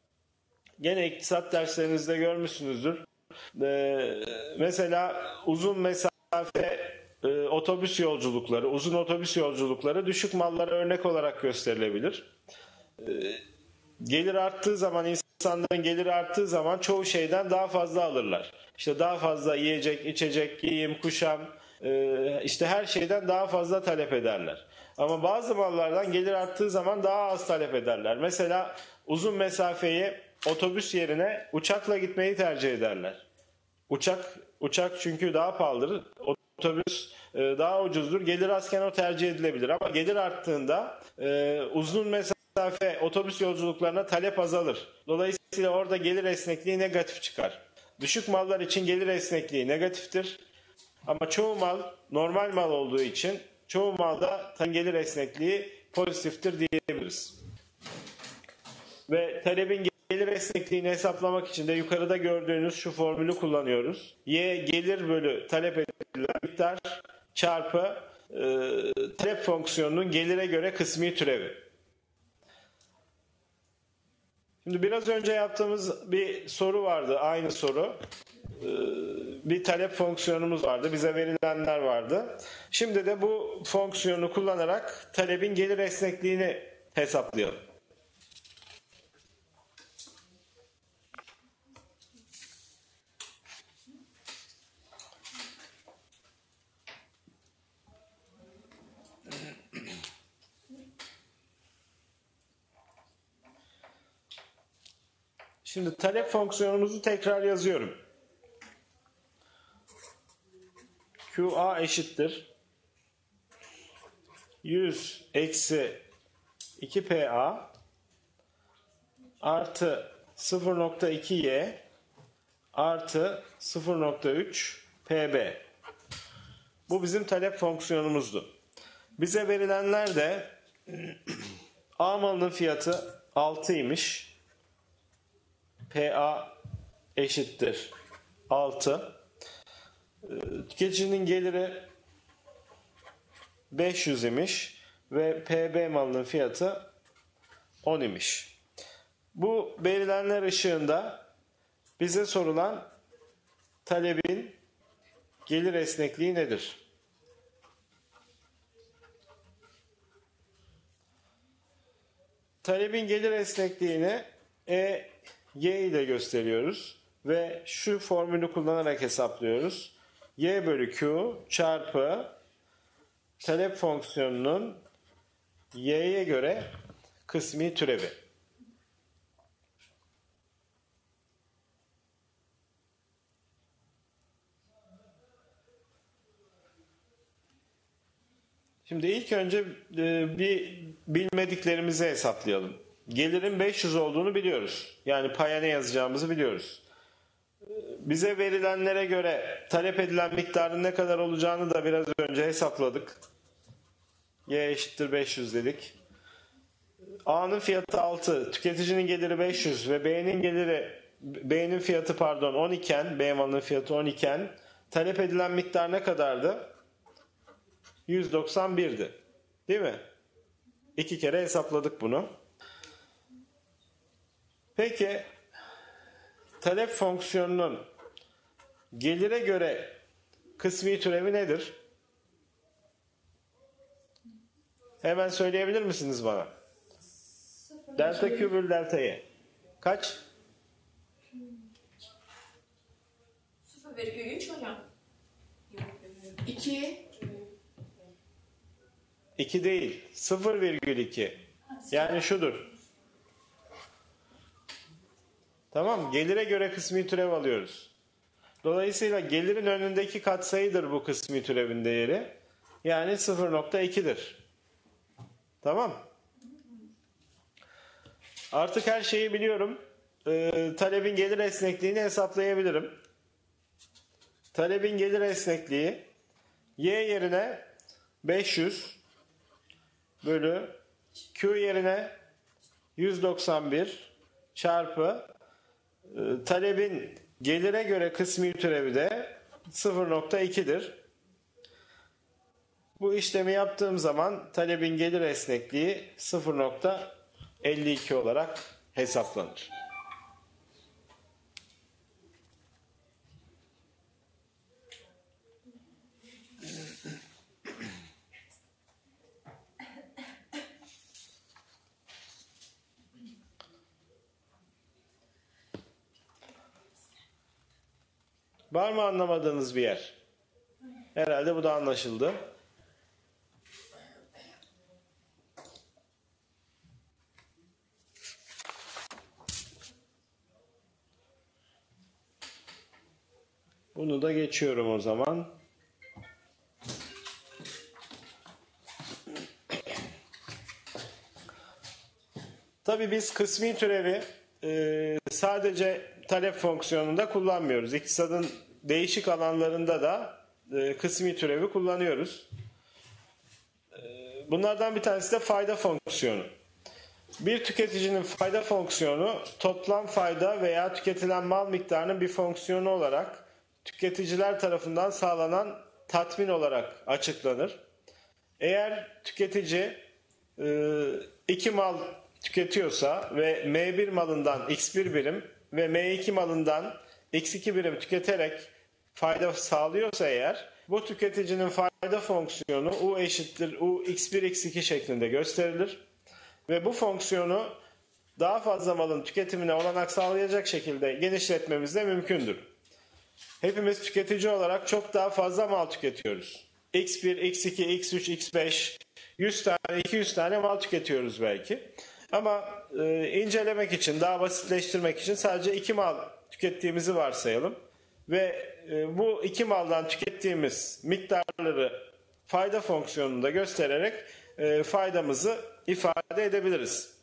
Gene iktisat derslerinizde görmüşsünüzdür. Ee, mesela uzun mesafe e, otobüs yolculukları, uzun otobüs yolculukları düşük mallara örnek olarak gösterilebilir. Ee, gelir arttığı zaman, insanların geliri arttığı zaman çoğu şeyden daha fazla alırlar. İşte daha fazla yiyecek, içecek, giyim, kuşam, e, işte her şeyden daha fazla talep ederler. Ama bazı mallardan gelir arttığı zaman daha az talep ederler. Mesela uzun mesafeyi otobüs yerine uçakla gitmeyi tercih ederler. Uçak uçak çünkü daha pahalıdır. Otobüs e, daha ucuzdur. Gelir azken o tercih edilebilir. Ama gelir arttığında e, uzun mesafe otobüs yolculuklarına talep azalır. Dolayısıyla orada gelir esnekliği negatif çıkar. Düşük mallar için gelir esnekliği negatiftir. Ama çoğu mal normal mal olduğu için çoğu malda gelir esnekliği pozitiftir diyebiliriz. Ve talebin gelir esnekliğini hesaplamak için de yukarıda gördüğünüz şu formülü kullanıyoruz. Y gelir bölü talep edilen miktar çarpı e, talep fonksiyonunun gelire göre kısmi türevi. Şimdi biraz önce yaptığımız bir soru vardı, aynı soru. Ee, bir talep fonksiyonumuz vardı, bize verilenler vardı. Şimdi de bu fonksiyonu kullanarak talebin gelir esnekliğini hesaplayalım. Şimdi talep fonksiyonumuzu tekrar yazıyorum. Q A eşittir yüz eksi iki P A artı sıfır nokta iki Y artı sıfır nokta üç P B. Bu bizim talep fonksiyonumuzdu. Bize verilenler de A malının fiyatı altıymış. P A eşittir altı. Tüketicinin geliri beş yüz imiş ve P B malının fiyatı on imiş. Bu verilenler ışığında bize sorulan talebin gelir esnekliği nedir? Talebin gelir esnekliğini E, Y ile gösteriyoruz ve şu formülü kullanarak hesaplıyoruz. Y bölü Q çarpı talep fonksiyonunun Y'ye göre kısmi türevi. Şimdi ilk önce e, bir bilmediklerimizi hesaplayalım. Gelirin beş yüz olduğunu biliyoruz. Yani paya ne yazacağımızı biliyoruz. Bize verilenlere göre talep edilen miktarın ne kadar olacağını da biraz önce hesapladık. Y eşittir beş yüz dedik. A'nın fiyatı altı, tüketicinin geliri beş yüz ve B'nin geliri B'nin fiyatı pardon on iken, B malının fiyatı on iken talep edilen miktar ne kadardı? yüz doksan bir'di. Değil mi? İki kere hesapladık bunu. Peki talep fonksiyonunun gelire göre kısmi türevi nedir? Hemen söyleyebilir misiniz bana? Delta Q bölü delta Y. Kaç? sıfır virgül üç hocam. iki. iki değil. sıfır virgül iki. Yani şudur. Tamam. Gelire göre kısmi türev alıyoruz. Dolayısıyla gelirin önündeki katsayıdır bu kısmi türevin değeri. Yani sıfır nokta iki'dir. Tamam. Artık her şeyi biliyorum. Ee, talebin gelir esnekliğini hesaplayabilirim. Talebin gelir esnekliği Y yerine beş yüz bölü Q yerine yüz doksan bir çarpı e, talebin gelire göre kısmi türevi de sıfır nokta iki'dir. Bu işlemi yaptığım zaman talebin gelir esnekliği sıfır nokta elli iki olarak hesaplanır. Var mı anlamadığınız bir yer? Herhalde bu da anlaşıldı. Bunu da geçiyorum o zaman. Tabii biz kısmi türevi e, sadece talep fonksiyonunda kullanmıyoruz. İktisadın değişik alanlarında da e, kısmi türevi kullanıyoruz. E, bunlardan bir tanesi de fayda fonksiyonu. Bir tüketicinin fayda fonksiyonu toplam fayda veya tüketilen mal miktarının bir fonksiyonu olarak tüketiciler tarafından sağlanan tatmin olarak açıklanır. Eğer tüketici e, iki mal tüketiyorsa ve M bir malından X bir birim ve M iki malından X iki birim tüketerek fayda sağlıyorsa eğer, bu tüketicinin fayda fonksiyonu U eşittir U X bir X iki şeklinde gösterilir. Ve bu fonksiyonu daha fazla malın tüketimine olanak sağlayacak şekilde genişletmemiz de mümkündür. Hepimiz tüketici olarak çok daha fazla mal tüketiyoruz. X bir, X iki, X üç, X beş, yüz tane, iki yüz tane mal tüketiyoruz belki. Ama e, incelemek için, daha basitleştirmek için sadece iki mal tükettiğimizi varsayalım. Ve e, bu iki maldan tükettiğimiz miktarları fayda fonksiyonunda göstererek e, faydamızı ifade edebiliriz.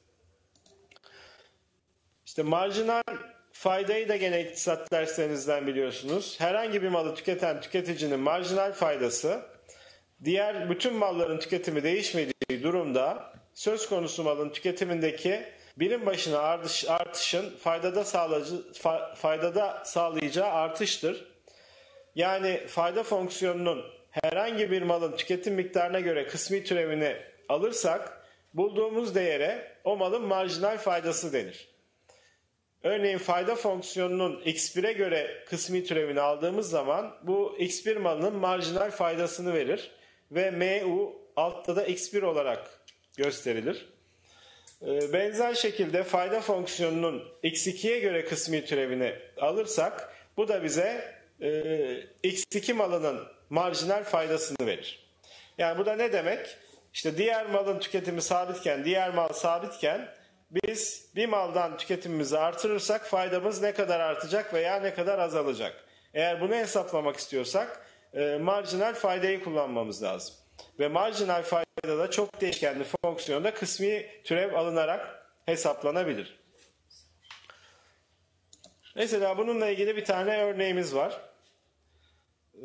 İşte marjinal faydayı da gene iktisat derslerinizden biliyorsunuz. Herhangi bir malı tüketen tüketicinin marjinal faydası, diğer bütün malların tüketimi değişmediği durumda söz konusu malın tüketimindeki birim başına artışın faydada sağlayıcı, faydada sağlayacağı artıştır. Yani fayda fonksiyonunun herhangi bir malın tüketim miktarına göre kısmi türevini alırsak bulduğumuz değere o malın marjinal faydası denir. Örneğin fayda fonksiyonunun x bire göre kısmi türevini aldığımız zaman bu x bir malının marjinal faydasını verir ve mu altta da x bir olarak gösterilir. Benzer şekilde fayda fonksiyonunun x ikiye göre kısmi türevini alırsak bu da bize e, x iki malının marjinal faydasını verir. Yani bu da ne demek? İşte diğer malın tüketimi sabitken, diğer mal sabitken biz bir maldan tüketimimizi artırırsak faydamız ne kadar artacak veya ne kadar azalacak. Eğer bunu hesaplamak istiyorsak e, marjinal faydayı kullanmamız lazım. Ve marjinal fayda da çok değişkenli fonksiyonda kısmi türev alınarak hesaplanabilir. Mesela bununla ilgili bir tane örneğimiz var. Ee,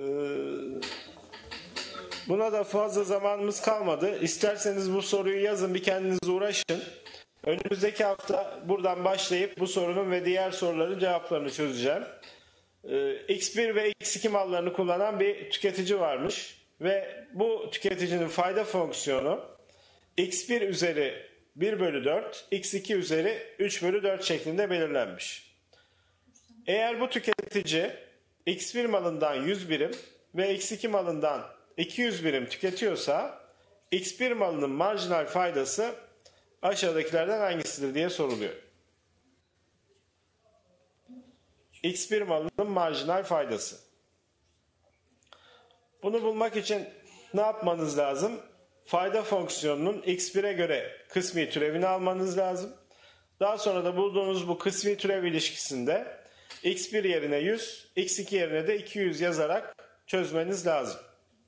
buna da fazla zamanımız kalmadı. İsterseniz bu soruyu yazın, bir kendiniz uğraşın. Önümüzdeki hafta buradan başlayıp bu sorunun ve diğer soruların cevaplarını çözeceğim. Ee, x bir ve x iki mallarını kullanan bir tüketici varmış. Ve bu tüketicinin fayda fonksiyonu x bir üzeri bir bölü dört, x iki üzeri üç bölü dört şeklinde belirlenmiş. Eğer bu tüketici x bir malından yüz birim ve x iki malından iki yüz birim tüketiyorsa x bir malının marjinal faydası aşağıdakilerden hangisidir diye soruluyor. x bir malının marjinal faydası. Bunu bulmak için ne yapmanız lazım? Fayda fonksiyonunun x bire göre kısmi türevini almanız lazım. Daha sonra da bulduğunuz bu kısmi türev ilişkisinde x bir yerine yüz, x iki yerine de iki yüz yazarak çözmeniz lazım.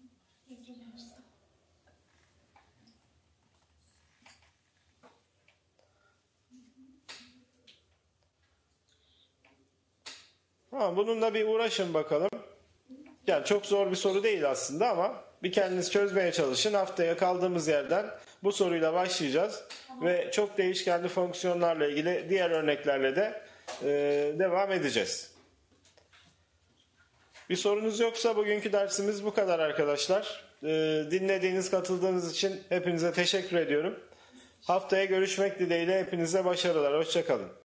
Ha, bununla bir uğraşın bakalım. Yani çok zor bir soru değil aslında ama bir kendiniz çözmeye çalışın. Haftaya kaldığımız yerden bu soruyla başlayacağız. Ve çok değişkenli fonksiyonlarla ilgili diğer örneklerle de e, devam edeceğiz. Bir sorunuz yoksa bugünkü dersimiz bu kadar arkadaşlar. E, dinlediğiniz, katıldığınız için hepinize teşekkür ediyorum. Haftaya görüşmek dileğiyle hepinize başarılar. Hoşça kalın.